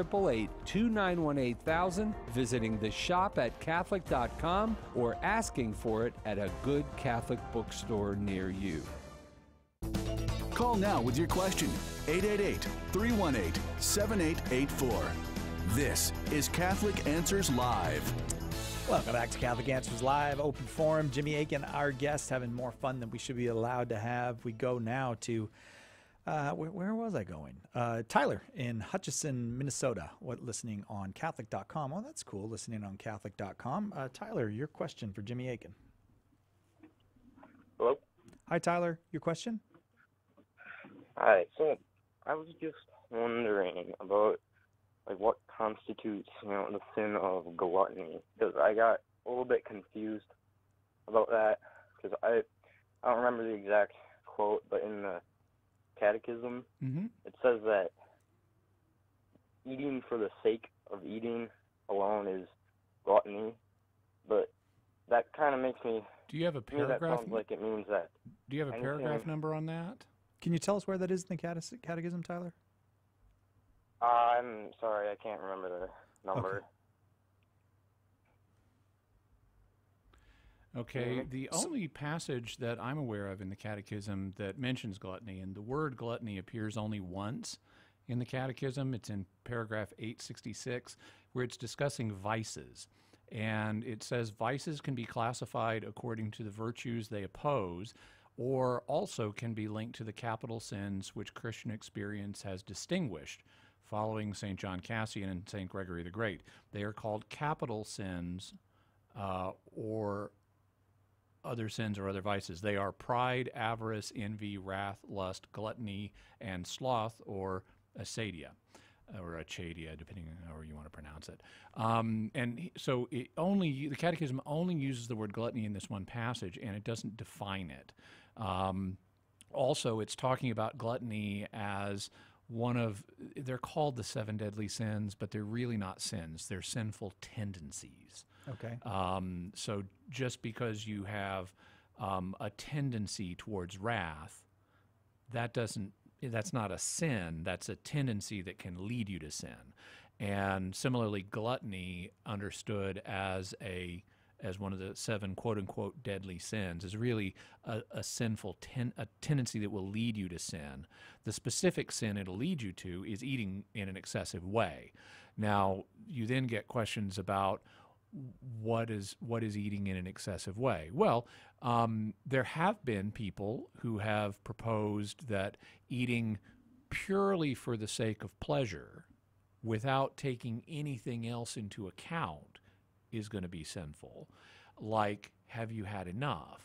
1-888-291-8000, visiting the shop at Catholic.com, or asking for it at a good Catholic bookstore near you. Call now with your question. 888-318-7884. This is Catholic Answers Live. Welcome back to Catholic Answers Live, Open Forum. Jimmy Akin, our guest, having more fun than we should be allowed to have. We go now to, where was I going? Tyler in Hutchinson, Minnesota, listening on Catholic.com. Oh, that's cool, listening on Catholic.com. Tyler, your question for Jimmy Akin. Hello? Hi, Tyler. Your question? Hi. So I was just wondering about what constitutes, the sin of gluttony, because I got a little bit confused about that, because I don't remember the exact quote, but in the Catechism, it says that eating for the sake of eating alone is gluttony, but that kind of makes me. Do you have a to me, paragraph? that sounds like it means that. Do you have a paragraph number on that? Can you tell us where that is in the catechism, Tyler? I'm sorry, I can't remember the number. Okay, the only passage that I'm aware of in the Catechism that mentions gluttony, and the word gluttony appears only once in the Catechism. It's in paragraph 866, where it's discussing vices. And it says vices can be classified according to the virtues they oppose, or also can be linked to the capital sins which Christian experience has distinguished, following St. John Cassian and St. Gregory the Great. They are called capital sins or other sins or other vices. They are pride, avarice, envy, wrath, lust, gluttony, and sloth, or acedia, or achadia, depending on how you want to pronounce it. So the Catechism only uses the word gluttony in this one passage, and it doesn't define it. Also, it's talking about gluttony as they're called the 7 deadly sins, but they're really not sins. They're sinful tendencies. Okay. So just because you have a tendency towards wrath, that's not a sin. That's a tendency that can lead you to sin. And similarly, gluttony, understood as one of the 7 quote-unquote deadly sins, is really a sinful tendency that will lead you to sin. The specific sin it'll lead you to is eating in an excessive way. Now, you then get questions about what is eating in an excessive way. Well, there have been people who have proposed that eating purely for the sake of pleasure, without taking anything else into account, is going to be sinful. Like, have you had enough?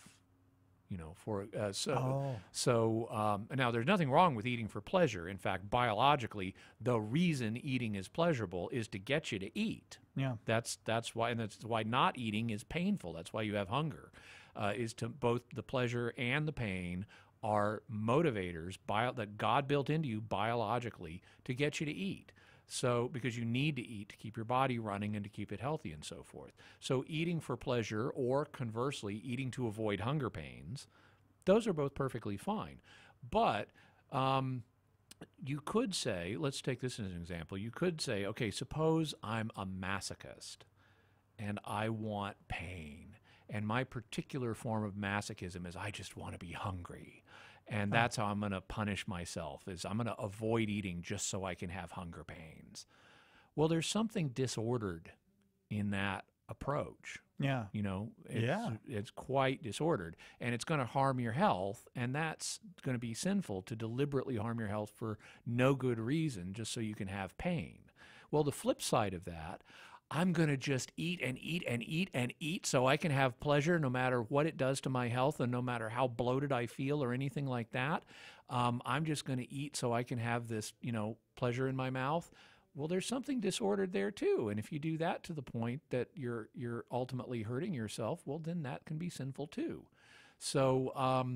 Now there's nothing wrong with eating for pleasure. In fact, biologically, the reason eating is pleasurable is to get you to eat. Yeah. That's why, and that's why not eating is painful. That's why you have hunger. Is to both the pleasure and the pain are motivators that God built into you biologically to get you to eat. So, because you need to eat to keep your body running and to keep it healthy and so forth. So eating for pleasure, or conversely, eating to avoid hunger pains, those are both perfectly fine. But you could say, let's take this as an example. You could say, okay, suppose I'm a masochist and I want pain. And my particular form of masochism is I just want to be hungry. And that's how I'm going to punish myself, is I'm going to avoid eating just so I can have hunger pains. Well, there's something disordered in that approach. Yeah. It's quite disordered, and it's going to harm your health, and that's going to be sinful, to deliberately harm your health for no good reason just so you can have pain. Well, the flip side of that, I'm going to just eat and eat and eat and eat so I can have pleasure no matter what it does to my health and no matter how bloated I feel or anything like that. I'm just going to eat so I can have this, pleasure in my mouth. Well, there's something disordered there too. And if you do that to the point that you're ultimately hurting yourself, well, then that can be sinful too. So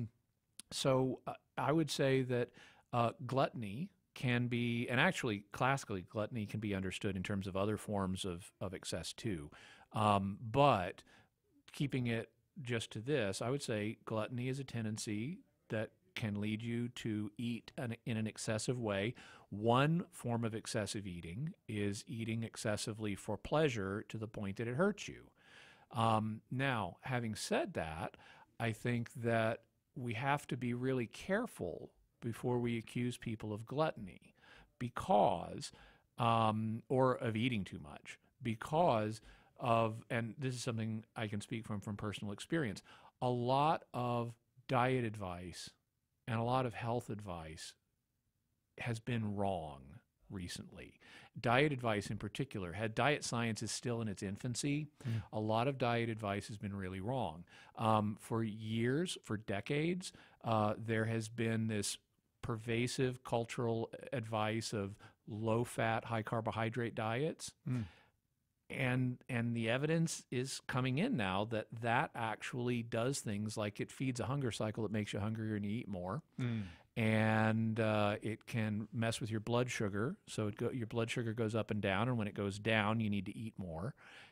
I would say that gluttony can be, and actually classically gluttony can be understood in terms of other forms of excess too. But keeping it just to this, I would say gluttony is a tendency that can lead you to eat in an excessive way. One form of excessive eating is eating excessively for pleasure to the point that it hurts you. Now, having said that, I think that we have to be really careful before we accuse people of gluttony, because, or of eating too much, because of, and this is something I can speak from personal experience, a lot of diet advice and a lot of health advice has been wrong recently. Diet advice in particular, diet science is still in its infancy. A lot of diet advice has been really wrong. For years, for decades, there has been this pervasive cultural advice of low-fat, high-carbohydrate diets. And the evidence is coming in now that actually does things like it feeds a hunger cycle that makes you hungrier and you eat more. And it can mess with your blood sugar. So your blood sugar goes up and down, and when it goes down, you need to eat more.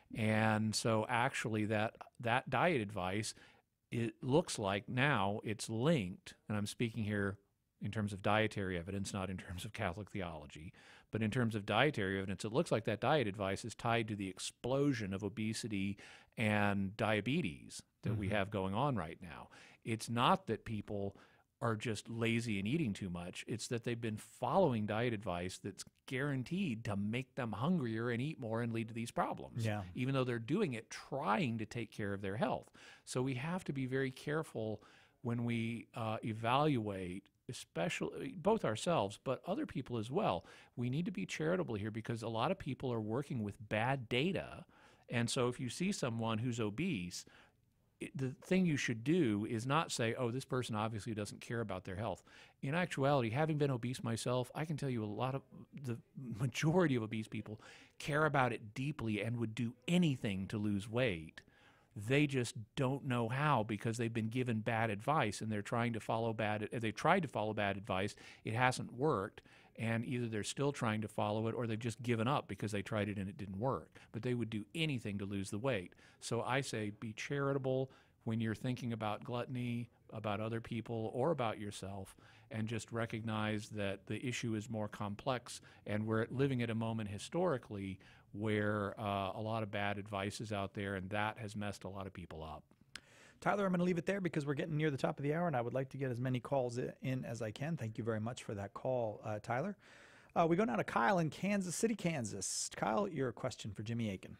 And so actually that diet advice, it looks like now it's linked, and I'm speaking here in terms of dietary evidence, not in terms of Catholic theology, but in terms of dietary evidence, it looks like that diet advice is tied to the explosion of obesity and diabetes that we have going on right now. It's not that people are just lazy and eating too much. It's that they've been following diet advice that's guaranteed to make them hungrier and eat more and lead to these problems, even though they're doing it trying to take care of their health. So we have to be very careful when we evaluate, especially both ourselves, but other people as well. We need to be charitable here because a lot of people are working with bad data. And so if you see someone who's obese, the thing you should do is not say, oh, this person obviously doesn't care about their health. In actuality, having been obese myself, I can tell you the majority of obese people care about it deeply and would do anything to lose weight. They just don't know how because they've been given bad advice and they've tried to follow bad advice. It hasn't worked. And either they're still trying to follow it or they've just given up because they tried it and it didn't work. But they would do anything to lose the weight. So I say be charitable when you're thinking about gluttony, about other people, or about yourself, and just recognize that the issue is more complex. And we're living at a moment historically where a lot of bad advice is out there, and that has messed a lot of people up. Tyler, I'm going to leave it there because we're getting near the top of the hour, and I would like to get as many calls in as I can. Thank you very much for that call, Tyler. We go now to Kyle in Kansas City, Kansas. Kyle, your question for Jimmy Akin.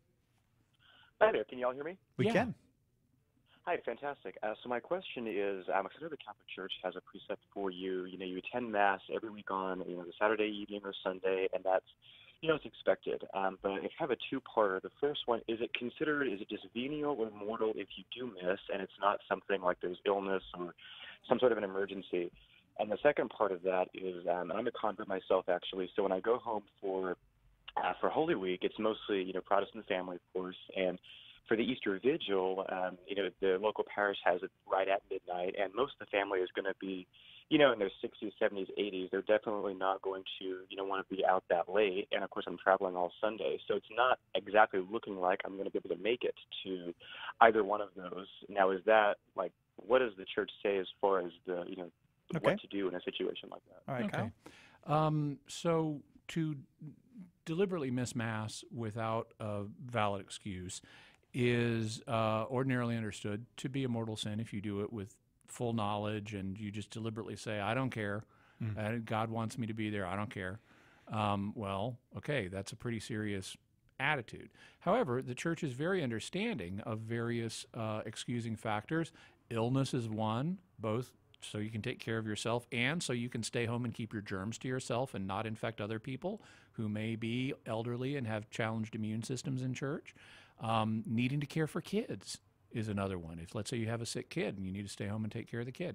Hi there. Can you all hear me? We can. Hi, fantastic. So my question is, because I know the Catholic Church has a precept for you. You know, you attend Mass every week on, the Saturday evening or Sunday, and that's, it's expected. But if I have a two-parter, the first one, is it just venial or mortal if you do miss, and it's not something like there's illness or some sort of an emergency? And the second part of that is, I'm a convert myself, actually, so when I go home for Holy Week, it's mostly, Protestant family, of course, and for the Easter Vigil, the local parish has it right at midnight, and most of the family is going to be, in their 60s, 70s, 80s. They're definitely not going to, want to be out that late. And, of course, I'm traveling all Sunday. So it's not exactly looking like I'm going to be able to make it to either one of those. Now, is that, what does the Church say as far as the, what to do in a situation like that? All right, okay. Kyle. So to deliberately miss Mass without a valid excuse is ordinarily understood to be a mortal sin if you do it with full knowledge and you just deliberately say, I don't care. God wants me to be there. I don't care. Well, okay, that's a pretty serious attitude. However, the Church is very understanding of various excusing factors. Illness is one, both so you can take care of yourself and so you can stay home and keep your germs to yourself and not infect other people who may be elderly and have challenged immune systems in church. Needing to care for kids is another one. If, let's say, you have a sick kid and you need to stay home and take care of the kid.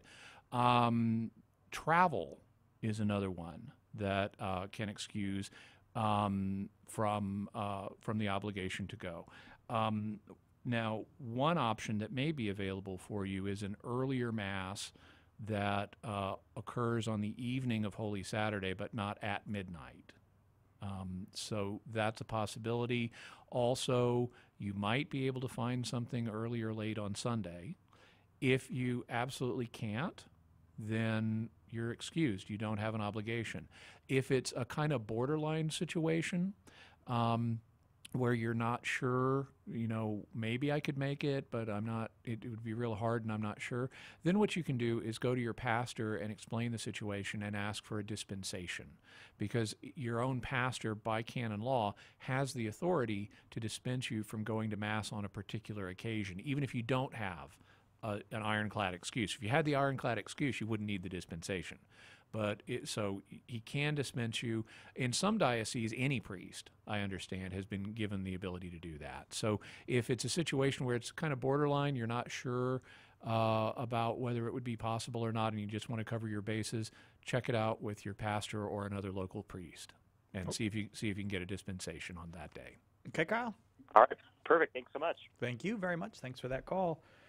Travel is another one that can excuse from the obligation to go. Now, one option that may be available for you is an earlier Mass that occurs on the evening of Holy Saturday, but not at midnight. So that's a possibility. Also, you might be able to find something early or late on Sunday. If you absolutely can't, then you're excused. You don't have an obligation. If it's a kind of borderline situation where you're not sure, maybe I could make it, but I'm not, it would be real hard and I'm not sure, then what you can do is go to your pastor and explain the situation and ask for a dispensation, because your own pastor, by canon law, has the authority to dispense you from going to Mass on a particular occasion, even if you don't have an ironclad excuse. If you had the ironclad excuse, you wouldn't need the dispensation. But so he can dispense you. In some dioceses, any priest, I understand, has been given the ability to do that. So if it's a situation where it's kind of borderline, you're not sure about whether it would be possible or not, and you just want to cover your bases, check it out with your pastor or another local priest, and see if you can get a dispensation on that day. Okay, Kyle. All right, perfect. Thanks so much. Thank you very much. Thanks for that call.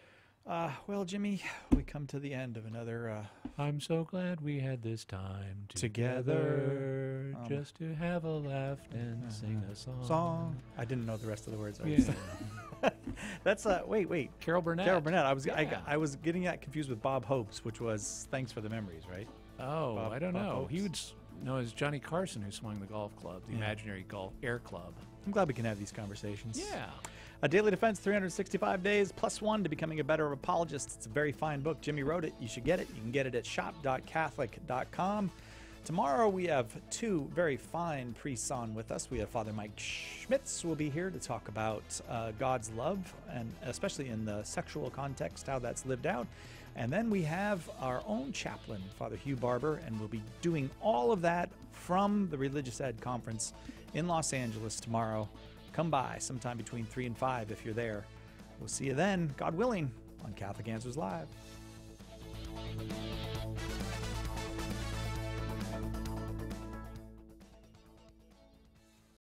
Well, Jimmy, we come to the end of another. I'm so glad we had this time together, just to have a laugh and sing a song. I didn't know the rest of the words. Yeah. That's wait. Carol Burnett. Carol Burnett. I was getting that confused with Bob Hope's, which was "Thanks for the Memories," right? Oh, I don't know. Hope's. He would know as Johnny Carson, who swung the golf club, the imaginary golf air club. I'm glad we can have these conversations. Yeah. A Daily Defense, 365 Days +1 to Becoming a Better Apologist. It's a very fine book. Jimmy wrote it. You should get it. You can get it at shop.catholic.com. Tomorrow we have two very fine priests on with us. We have Father Mike Schmitz will be here to talk about God's love, and especially in the sexual context, how that's lived out. And then we have our own chaplain, Father Hugh Barber, and we'll be doing all of that from the Religious Ed Conference in Los Angeles tomorrow. Come by sometime between 3 and 5 if you're there. We'll see you then, God willing, on Catholic Answers Live.